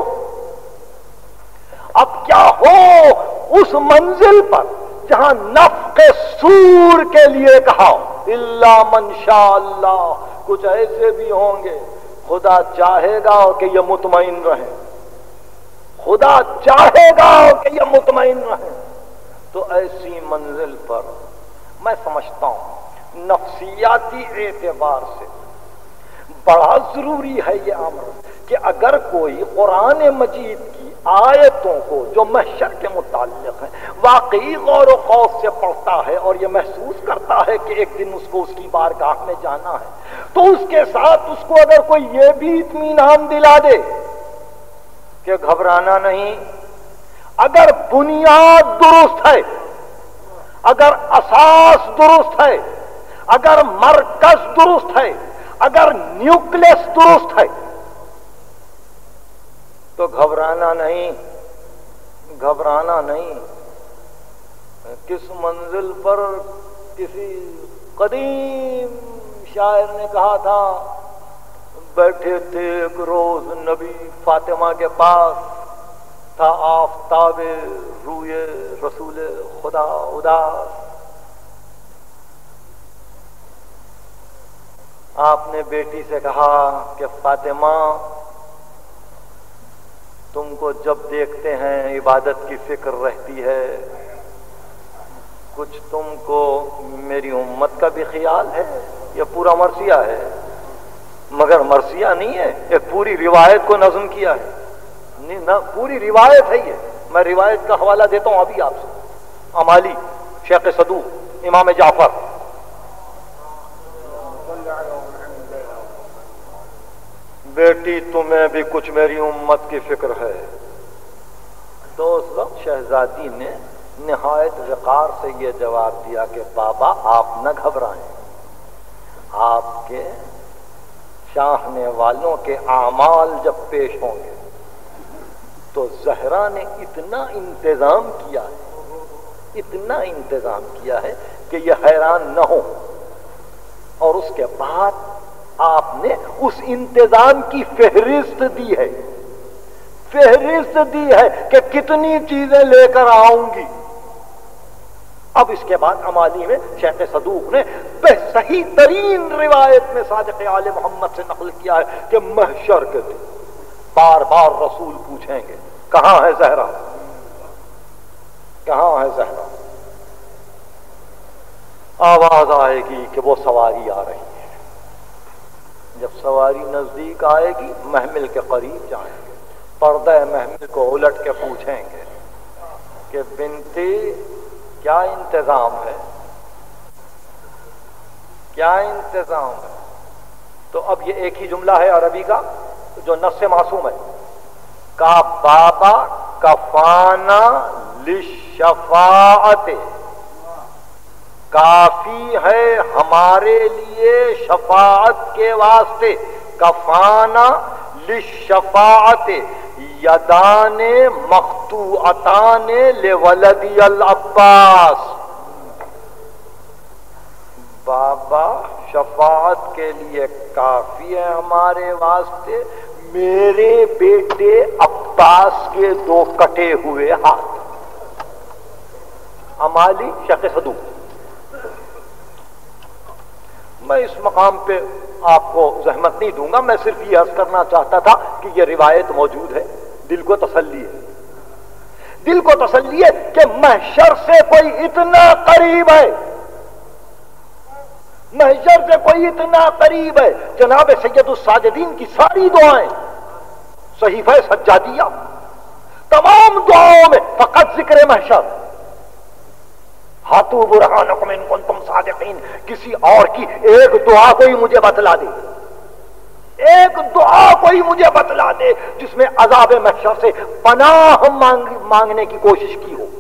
اب کیا ہو اس منزل پر جہاں نفخ سور کے لیے کہا الا من شاء اللہ۔ کچھ ایسے بھی ہوں گے خدا چاہے گا کہ یہ مطمئن رہیں، خدا چاہے گا کہ یہ مطمئن رہیں۔ تو ایسی منزل پر میں سمجھتا ہوں نفسیاتی اعتبار سے بڑا ضروری ہے یہ امر کہ اگر کوئی قرآن مجید کی آیتوں کو جو محشر کے متعلق ہیں واقعی غور و خوف سے پڑھتا ہے اور یہ محسوس کرتا ہے کہ ایک دن اس کو اس کی بارگاہ میں جانا ہے، تو اس کے ساتھ اس کو اگر کوئی یہ بھی اطمینان دلا دے کہ گھبرانا نہیں، اگر بنیاد درست ہے، اگر اساس درست ہے، اگر مرکز درست ہے، اگر نیوکلس درست ہے، تو گھبرانا نہیں، گھبرانا نہیں۔ کس منزل پر کسی قدیم شاعر نے کہا تھا، بیٹھے تھے ایک روز نبی فاطمہ کے پاس، تھا آفتاب روئے رسول خدا اداس، آپ نے بیٹی سے کہا کہ فاطمہ تم کو جب دیکھتے ہیں عبادت کی فکر رہتی ہے، کچھ تم کو میری امت کا بھی خیال ہے؟ یہ پورا مرثیہ ہے، مگر مرثیہ نہیں ہے، ایک پوری روایت کو نظم کیا ہے، نہیں نہ پوری روایت ہے یہ۔ میں روایت کا حوالہ دیتا ہوں ابھی آپ سے، امالی شیخ صدوق امام جعفر، بیٹی تمہیں بھی کچھ میری امت کی فکر ہے۔ تو اس وقت شہزادی نے نہایت وقار سے یہ جواب دیا کہ بابا آپ نہ گھبرائیں، آپ کے چاہنے والوں کے اعمال جب پیش ہوں گے تو زہرا نے اتنا انتظام کیا ہے، اتنا انتظام کیا ہے کہ یہ حیران نہ ہو، اور اس کے بعد آپ نے اس انتظام کی فہرست دی ہے، فہرست دی ہے کہ کتنی چیزیں لے کر آؤں گی۔ اب اس کے بعد امالی میں شیخ صدوق نے صحیح ترین روایت میں صادق آل محمد سے نقل کیا ہے کہ محشر کے دن بار بار رسول پوچھیں گے کہاں ہے زہرا، کہاں ہے زہرا؟ آواز آئے گی کہ وہ سواری آ رہی ہے، جب سواری نزدیک آئے گی محمل کے قریب جائیں گے، پردہ محمل کو الٹ کے پوچھیں گے کہ بنتی کیا انتظام ہے، کیا انتظام ہے؟ تو اب یہ ایک ہی جملہ ہے عربی کا جو نص سے معصوم ہے، کا بابا کفانا للشفاعت، کافی ہے ہمارے لیے شفاعت کے واسطے، کفانا للشفاعت یدان مقطوعتان لولدی العباس، بابا شفاعت کے لیے کافی ہے ہمارے واسطے میرے بیٹے عباس کے دو کٹے ہوئے ہاتھ۔ امالی شیخ صدوق۔ میں اس مقام پہ آپ کو زحمت نہیں دوں گا، میں صرف یہ عرض کرنا چاہتا تھا کہ یہ روایت موجود ہے، دل کو تسلی ہے، دل کو تسلی ہے کہ محشر سے کوئی اتنا قریب ہے، محشر سے کوئی اتنا قریب ہے۔ جناب سید الساجدین کی ساری دعائیں صحیفہ سجادیہ، تمام دعاؤں میں فقط ذکر محشر، ہاتھو برہانکم ان کنتم صادقین، کسی اور کی ایک دعا کوئی مجھے بتلا دے، ایک دعا کوئی مجھے بتلا دے جس میں عذاب محشر سے پناہ مانگنے کی کوشش کی ہو۔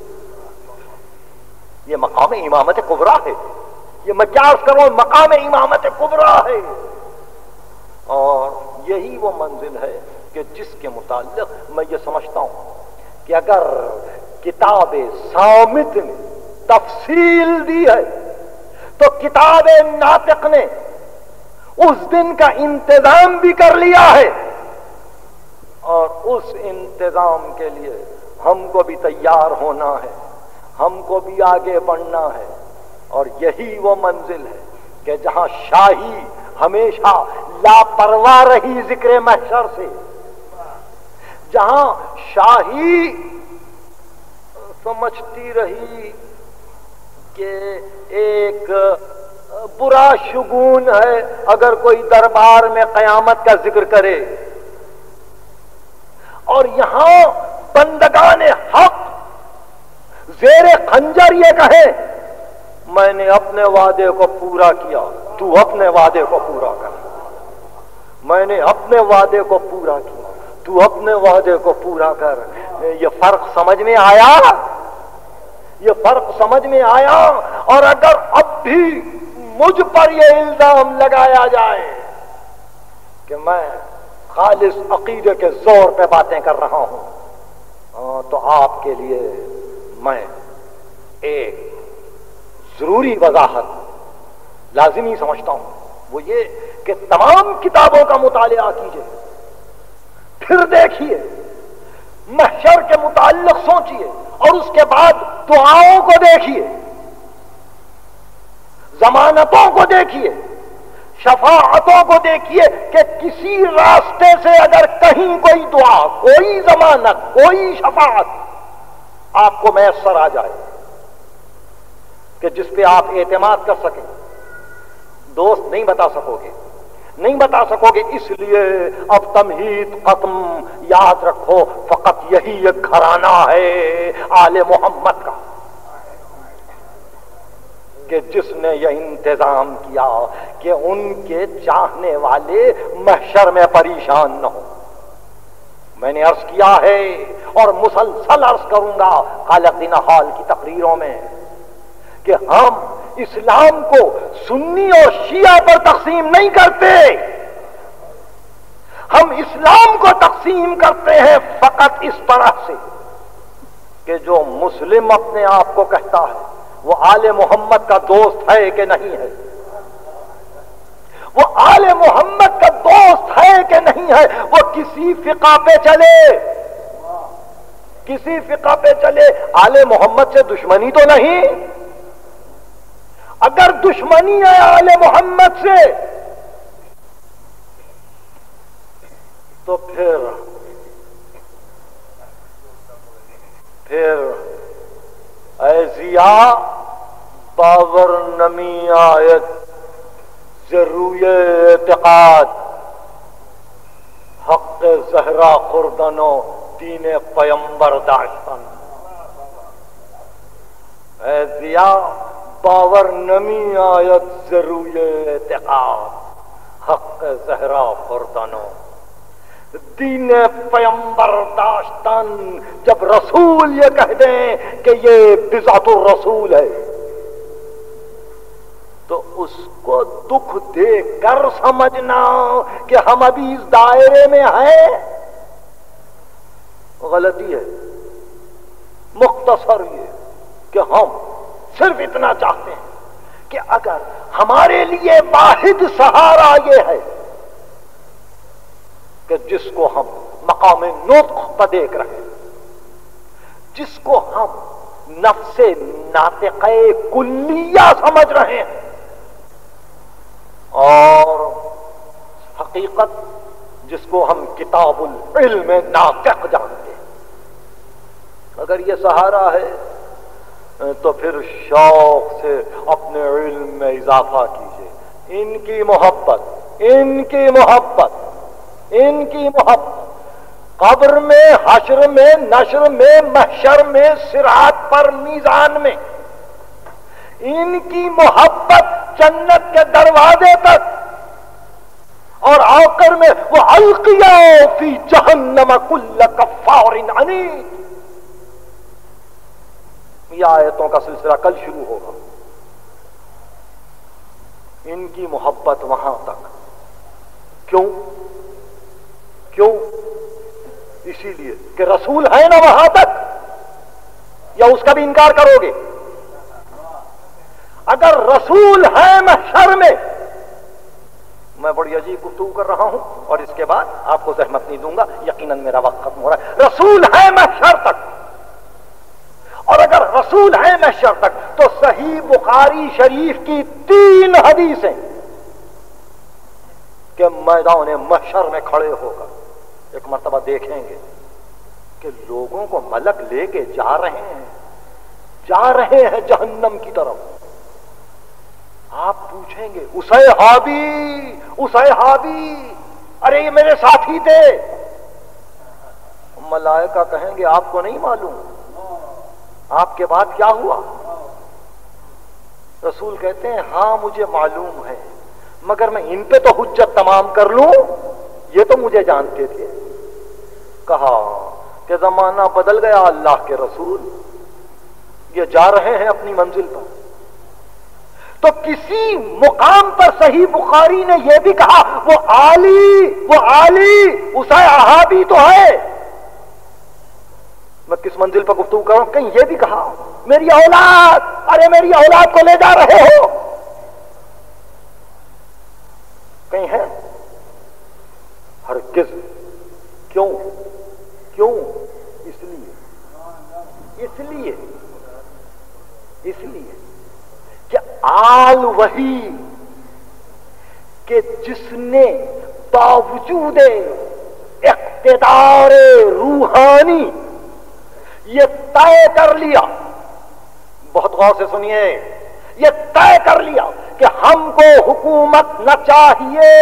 یہ مقام امامت کبریٰ ہے، یہ میں کیا عرض کروں، مقام امامت کبریٰ ہے، اور یہی وہ منزل ہے کہ جس کے متعلق میں یہ سمجھتا ہوں کہ اگر کتاب صامت نے تفصیل دی ہے تو کتاب ناطق نے اس دن کا انتظام بھی کر لیا ہے، اور اس انتظام کے لیے ہم کو بھی تیار ہونا ہے، ہم کو بھی آگے بڑھنا ہے، اور یہی وہ منزل ہے کہ جہاں شاہی ہمیشہ لاپرواہ رہی ذکر محشر سے، جہاں شاہی سمجھتی رہی کہ ایک برا شگون ہے اگر کوئی دربار میں قیامت کا ذکر کرے اور یہاں بندگان حق زیر خنجر یہ کہے میں نے اپنے وعدے کو پورا کیا، تو اپنے وعدے کو پورا کر، میں نے اپنے وعدے کو پورا کیا، تو اپنے وعدے کو پورا کر۔ یہ فرق سمجھ میں آیا؟ یہ فرق سمجھ میں آیا؟ اور اگر اب بھی مجھ پر یہ الزام لگایا جائے کہ میں خالص عقیدے کے زور پہ باتیں کر رہا ہوں، تو آپ کے لیے میں ایک ضروری وضاحت لازمی سمجھتا ہوں، وہ یہ کہ تمام کتابوں کا مطالعہ کیجئے، پھر دیکھیے، محشر کے متعلق سوچیے، اور اس کے بعد دعاؤں کو دیکھیے، ضمانتوں کو دیکھیے، شفاعتوں کو دیکھیے کہ کسی راستے سے اگر کہیں کوئی دعا، کوئی ضمانت، کوئی شفاعت آپ کو میسر آ جائے کہ جس پہ آپ اعتماد کر سکیں، دوست نہیں بتا سکو گے، نہیں بتا سکو گے، اس لیے اب تمہید ختم، یاد رکھو فقط یہی ایک گھرانہ ہے آل محمد کا کہ جس نے یہ انتظام کیا کہ ان کے چاہنے والے محشر میں پریشان نہ ہو۔ میں نے عرض کیا ہے اور مسلسل عرض کروں گا خالق دین حال کی تقریروں میں کہ ہم اسلام کو سنی اور شیعہ پر تقسیم نہیں کرتے، ہم اسلام کو تقسیم کرتے ہیں فقط اس طرح سے کہ جو مسلم اپنے آپ کو کہتا ہے وہ آل محمد کا دوست ہے کہ نہیں ہے، وہ آل محمد کا دوست ہے کہ نہیں ہے، وہ کسی فقہ پہ چلے، کسی فقہ پہ چلے، آل محمد سے دشمنی تو نہیں؟ اگر دشمنی ہے آل محمد سے تو پھر اے ضیاء باور نمی آیت ضروی اعتقاد حق زہرا خوردنو دین پیمبر داشتن۔ اے ضیاء باور نمی آیت ضروی اعتقاد حق زہرا خوردنو دین پیمبر داشتن۔ جب رسول یہ کہہ دیں کہ یہ بضعت الرسول ہے تو اس کو دکھ دے کر سمجھنا کہ ہم ابھی اس دائرے میں ہیں، غلطی ہے۔ مختصر یہ کہ ہم صرف اتنا چاہتے ہیں کہ اگر ہمارے لیے واحد سہارا یہ ہے کہ جس کو ہم مقام نطق پر دیکھ رہے ہیں، جس کو ہم نفس ناطقہ کلیہ سمجھ رہے ہیں، اور حقیقت جس کو ہم کتاب العلم ناطق جانتے ہیں، اگر یہ سہارا ہے تو پھر شوق سے اپنے علم میں اضافہ کیجئے۔ ان کی محبت، ان کی محبت، ان کی محبت قبر میں، حشر میں، نشر میں، محشر میں، صراط پر، میزان میں، ان کی محبت جنت کے دروازے تک، اور آخر میں وہ القیا فی جہنم کل کفار عنید۔ یہ آیتوں کا سلسلہ کل شروع ہوگا۔ ان کی محبت وہاں تک، کیوں؟ اسی لیے کہ رسول ہے نا وہاں تک، یا اس کا بھی انکار کرو گے؟ اگر رسول ہے محشر میں، میں بڑی عجیب گفتگو کر رہا ہوں اور اس کے بعد آپ کو زحمت نہیں دوں گا، یقیناً میرا وقت ختم ہو رہا ہے۔ رسول ہے محشر تک، اور اگر رسول ہے محشر تک تو صحیح بخاری شریف کی 3 حدیثیں کہ میدان محشر میں کھڑے ہو کر ایک مرتبہ دیکھیں گے کہ لوگوں کو ملک لے کے جا رہے ہیں جہنم کی طرف۔ آپ پوچھیں گے اسیحابی، ارے یہ میرے ساتھی تھے. ملائکہ کہیں گے آپ کو نہیں معلوم آپ کے بعد کیا ہوا؟ رسول کہتے ہیں ہاں مجھے معلوم ہے، مگر میں ان پہ تو حجت تمام کر لوں، یہ تو مجھے جانتے تھے. کہا کہ زمانہ بدل گیا اللہ کے رسول، یہ جا رہے ہیں اپنی منزل پر. تو کسی مقام پر صحیح بخاری نے یہ بھی کہا وہ عالی اسیحابی تو ہے. میں کس منزل پر گفتگو کروں؟ کہیں یہ بھی کہا میری اولاد، ارے میری اولاد کو لے جا رہے ہو، کہیں ہے؟ ہرگز. کیوں؟ اس لیے کہ آل وہی کہ جس نے باوجود اقتدار روحانی یہ طے کر لیا، بہت غور سے سنیے، یہ طے کر لیا کہ ہم کو حکومت نہ چاہیے،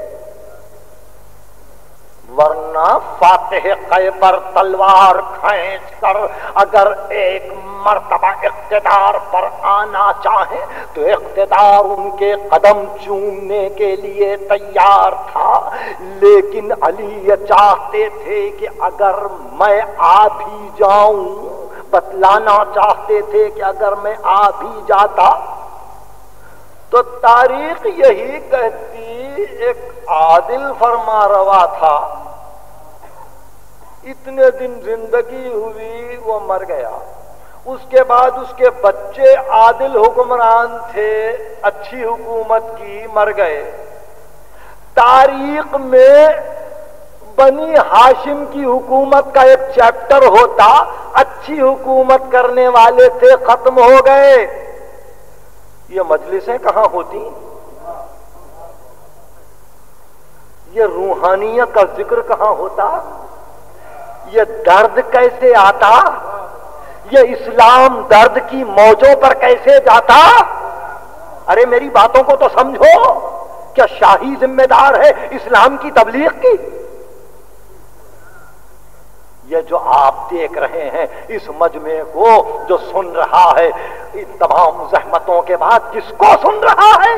ورنہ فاتح خیبر تلوار کھینچ کر اگر ایک مرتبہ اقتدار پر آنا چاہے تو اقتدار ان کے قدم چومنے کے لیے تیار تھا. لیکن علی یہ چاہتے تھے کہ اگر میں آ بھی جاؤں، بتلانا چاہتے تھے کہ اگر میں آ بھی جاتا تو تاریخ یہی کہتی ایک عادل فرما روا تھا، اتنے دن زندگی ہوئی وہ مر گیا، اس کے بعد اس کے بچے عادل حکمران تھے، اچھی حکومت کی، مر گئے. تاریخ میں بنی ہاشم کی حکومت کا ایک چیپٹر ہوتا، اچھی حکومت کرنے والے تھے، ختم ہو گئے. یہ مجلسیں کہاں ہوتی؟ یہ روحانیت کا ذکر کہاں ہوتا؟ یہ درد کیسے آتا؟ یہ اسلام درد کی موجوں پر کیسے جاتا؟ ارے میری باتوں کو تو سمجھو. کیا شاہی ذمہ دار ہے اسلام کی تبلیغ کی؟ یہ جو آپ دیکھ رہے ہیں اس مجمع کو جو سن رہا ہے، ان تمام زحمتوں کے بعد کس کو سن رہا ہے؟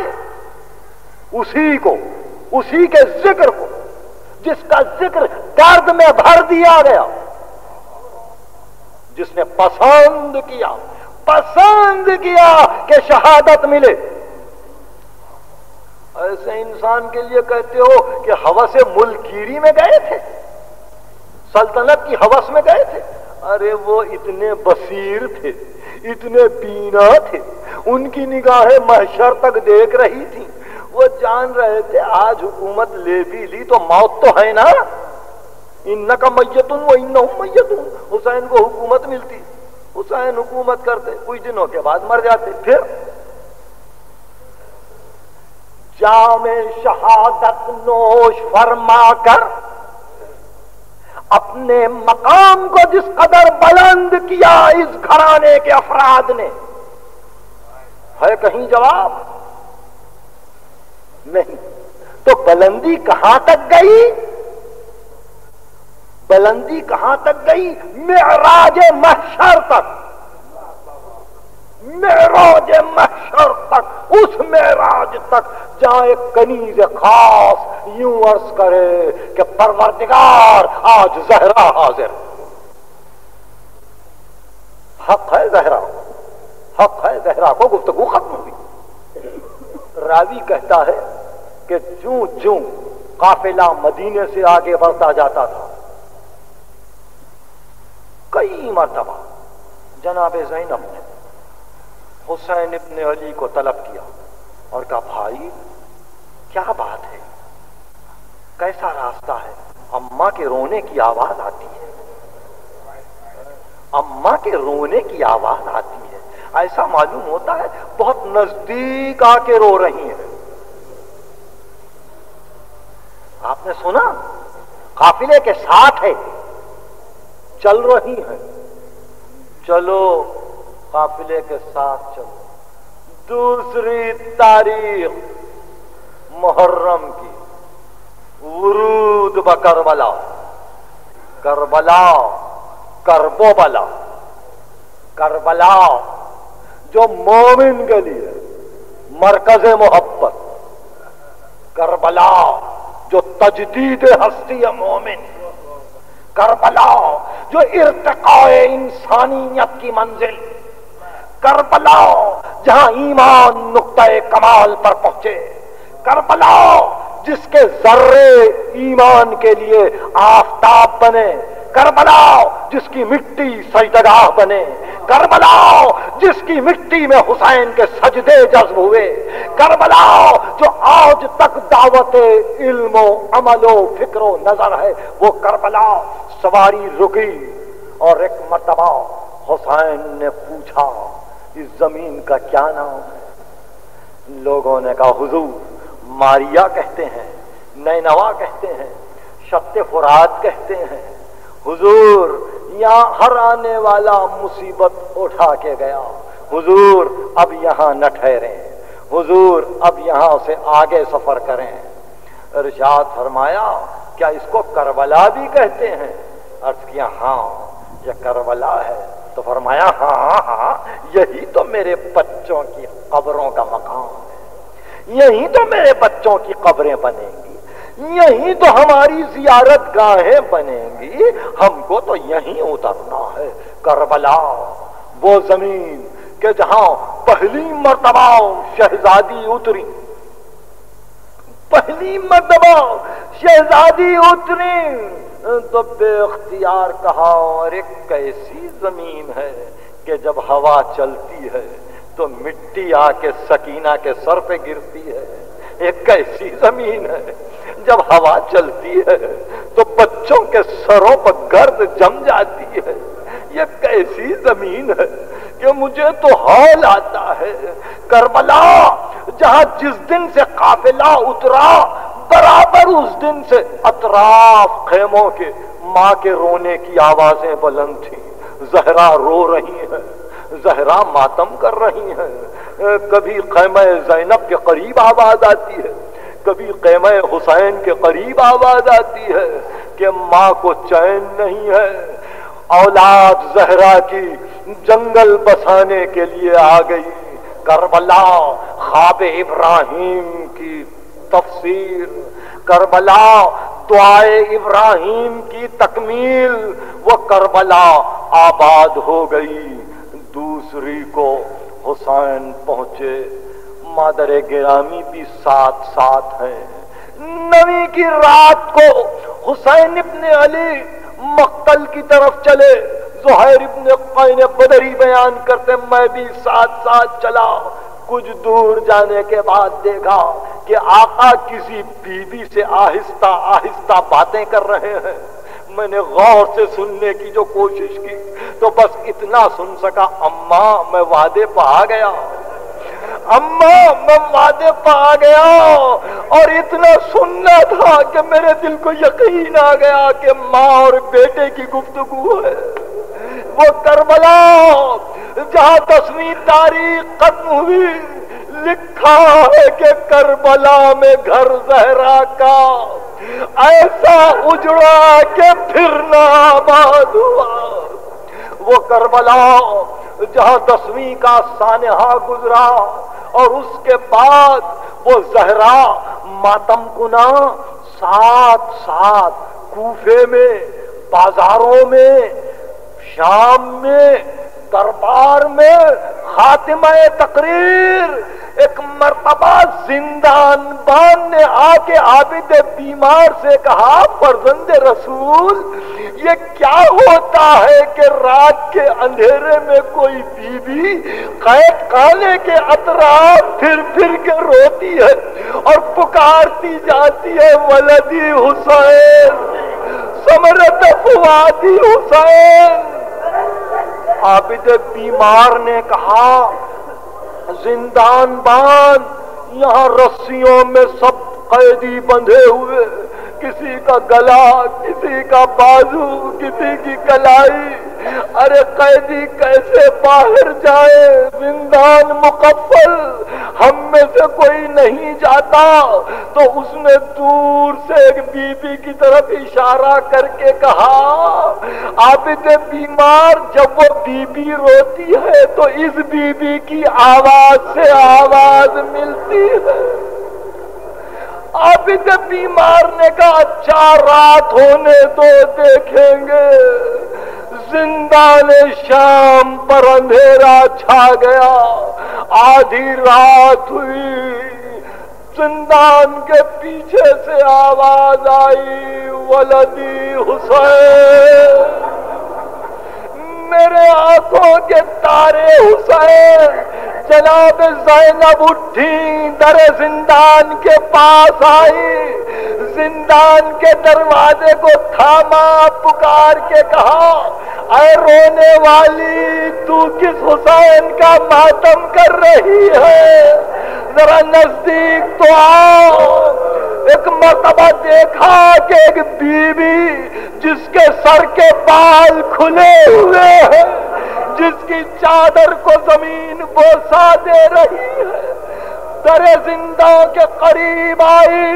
اسی کے ذکر کو، جس کا ذکر درد میں بھر دیا گیا، جس نے پسند کیا کہ شہادت ملے. ایسے انسان کے لیے کہتے ہو کہ ہوس ملکگیری میں گئے تھے، سلطنت کی ہوس میں گئے تھے. ارے وہ اتنے بصیر تھے، اتنے بینا تھے، ان کی نگاہیں محشر تک دیکھ رہی تھی. وہ جان رہے تھے آج حکومت لے بھی لی تو موت تو ہے نا. انکا میتون و انہم میتون. حسین کو حکومت ملتی، حسین حکومت کرتے، کچھ دنوں کے بعد مر جاتے. پھر جام شہادت نوش فرما کر اپنے مقام کو جس قدر بلند کیا اس گھرانے کے افراد نے، ہے کہیں جواب؟ نہیں. تو بلندی کہاں تک گئی؟ بلندی کہاں تک گئی؟ معراج محشر تک. معراج محشر تک، اس معراج تک جہاں ایک کنیز خاص یوں عرض کرے کہ پروردگار آج زہرا حاضر. حق ہے زہرا کو گفتگو ختم ہوئی. راوی کہتا ہے کہ جوں قافلہ مدینے سے آگے بڑھتا جاتا تھا، کئی مرتبہ جناب زینب نے حسین ابن علی کو طلب کیا اور کہا بھائی کیا بات ہے، کیسا راستہ ہے؟ اماں کے رونے کی آواز آتی ہے، اماں کے رونے کی آواز آتی ہے. ایسا معلوم ہوتا ہے بہت نزدیک آ کے رو رہی ہیں. آپ نے سنا قافلے کے ساتھ ہے، چل رہی ہیں. چلو قافلے کے ساتھ چلو. دوسری تاریخ محرم کی ورود بکربلا، کربلا کرب و بلا، کربلا جو مومن کے لیے مرکز محبت، کربلا جو تجدید ہستی مومن، کربلا جو ارتقاء انسانیت کی منزل، کربلا جہاں ایمان نقطہ کمال پر پہنچے، کربلا جس کے ذرے ایمان کے لیے آفتاب بنے، کربلا جس کی مٹی سجدگاہ بنے، کربلا جس کی مٹی میں حسین کے سجدے جذب ہوئے، کربلا جو آج تک دعوت علم و عمل و فکر و نظر ہے، وہ کربلا سواری رکی اور ایک مرتبہ حسین نے پوچھا اس زمین کا کیا نام ہے؟ لوگوں نے کہا حضور ماریا کہتے ہیں، نینوا کہتے ہیں، شط فرات کہتے ہیں۔ حضور یہاں ہر آنے والا مصیبت اٹھا کے گیا، حضور اب یہاں نہ ٹھہریں، حضور اب یہاں سے آگے سفر کریں۔ ارشاد فرمایا کیا اس کو کربلا بھی کہتے ہیں؟ عرض کیا ہاں یہ کربلا ہے۔ تو فرمایا ہاں ہاں یہی تو میرے بچوں کی قبروں کا مقام ہے، یہی تو میرے بچوں کی قبریں بنیں گی، یہی تو ہماری زیارت گاہیں بنیں گی، ہم کو تو یہیں اترنا ہے۔ کربلا وہ زمین کہ جہاں پہلی مرتبہ شہزادی اتری، پہلی مرتبہ شہزادی اتری تو بے اختیار کہا اور ایک کیسی زمین ہے کہ جب ہوا چلتی ہے تو مٹی آ کے سکینہ کے سر پہ گرتی ہے، ایک کیسی زمین ہے جب ہوا چلتی ہے تو بچوں کے سروں پر گرد جم جاتی ہے، یہ کیسی زمین ہے کہ مجھے تو ہول آتا ہے۔ کربلا جہاں جس دن سے قافلہ اترا برابر اس دن سے اطراف خیموں کے ماں کے رونے کی آوازیں بلند تھیں، زہرا رو رہی ہیں، زہرا ماتم کر رہی ہیں، کبھی خیمہ زینب کے قریب آواز آتی ہے، کبھی خیمہ حسین کے قریب آواز آتی ہے کہ ماں کو چین نہیں ہے، اولاد زہرا کی جنگل بسانے کے لیے آ گئی۔ کربلا خواب ابراہیم کی تفسیر، کربلا دعائے ابراہیم کی تکمیل، وہ کربلا آباد ہو گئی۔ دوسری کو حسین پہنچے، مادر گرامی بھی ساتھ ساتھ ہیں۔ نویں کی رات کو حسین ابن علی مقتل کی طرف چلے، زہیر ابن قین بدری بیان کرتے میں بھی ساتھ ساتھ چلا۔ کچھ دور جانے کے بعد دیکھا کہ آقا کسی بیوی سے آہستہ آہستہ باتیں کر رہے ہیں۔ میں نے غور سے سننے کی جو کوشش کی تو بس اتنا سن سکا، اماں میں وعدے پہ آ گیا، اماں میں وعدے پہ آ گیا، اور اتنا سننا تھا کہ میرے دل کو یقین آ گیا کہ ماں اور بیٹے کی گفتگو ہے۔ وہ کربلا جہاں 10ویں تاریخ ختم ہوئی، لکھا ہے کہ کربلا میں گھر زہرا کا ایسا اجڑا کہ پھر نہ آباد ہوا۔ وہ کربلا جہاں 10ویں کا سانحہ گزرا اور اس کے بعد وہ زہرا ماتم کنا ساتھ ساتھ کوفے میں، بازاروں میں، شام میں، دربار میں خاتمہ تقریر۔ ایک مرتبہ زندان بان نے آ کے عابد بیمار سے کہا فرزند رسول یہ کیا ہوتا ہے کہ رات کے اندھیرے میں کوئی بیوی قید خانے کے اطراف پھر پھر کے روتی ہے اور پکارتی جاتی ہے ولدی حسین، ثمرت فؤادی حسین۔ عابد بیمار نے کہا زندان بان یہاں رسیوں میں سب قیدی بندھے ہوئے، کسی کا گلا، کسی کا بازو، کسی کی کلائی. ارے قیدی کیسے باہر جائے؟ زندان مقفل. ہم میں سے کوئی نہیں جاتا. تو اس نے دور سے ایک بی بی کی طرف اشارہ کر کے کہا، عابد بیمار جب وہ بی بی روتی ہے تو اس بی بی کی آواز سے آواز ملتی ہے. عابد بیمار نے کہا اچھا رات ہونے دو دیکھیں گے. زندان شام پر اندھیرا چھا گیا. آدھی رات ہوئی. زندان کے پیچھے سے آواز آئی، ولدی حسین. میرے آنکھوں کے تارے حسین. جناب زینب اٹھی، در زندان کے پاس آئی. زندان کے دروازے کو تھاما، پکار کے کہا، اے رونے والی، تو کس حسین کا ماتم کر رہی ہے؟ ذرا نزدیک تو آؤ. ایک مرتبہ دیکھا کہ ایک بیوی جس کے سر کے بال کھلے ہوئے ہیں، جس کی چادر کو زمین بوسا دے رہی ہے، در زندہ کے قریب آئی.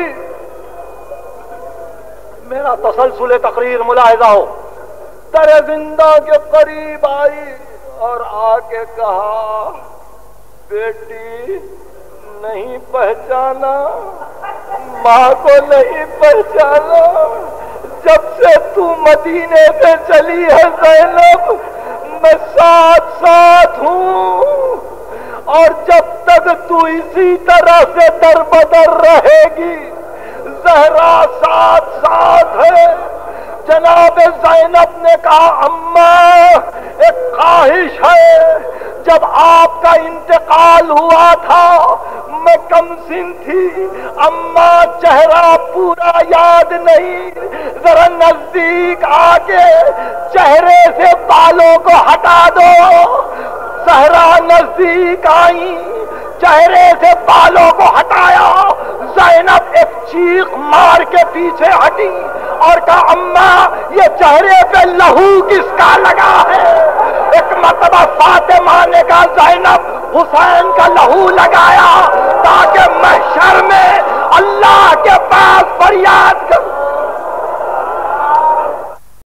میرا تسلسل تقریر ملاحظہ ہو. در زندہ کے قریب آئی اور آ کے کہا، بیٹی نہیں پہچانا؟ ماں کو نہیں پہچانا؟ جب سے تو مدینے سے چلی ہے زینب، میں ساتھ ساتھ ہوں، اور جب تک تو اسی طرح سے در بدر رہے گی، زہرا ساتھ ساتھ ہے. جناب زینب نے کہا، اماں ایک خواہش ہے. جب آپ کا انتقال ہوا تھا میں کم سن تھی، اماں چہرہ پورا یاد نہیں، ذرا نزدیک آ کے چہرے سے بالوں کو ہٹا دو. زہرا نزدیک آئی، چہرے سے بالوں کو ہٹایا. زینب ایک چیخ مار کے پیچھے ہٹی اور کہا، اماں یہ چہرے پہ لہو کس کا لگا ہے؟ ایک مرتبہ فاطمہ نے کہا، زینب حسین کا لہو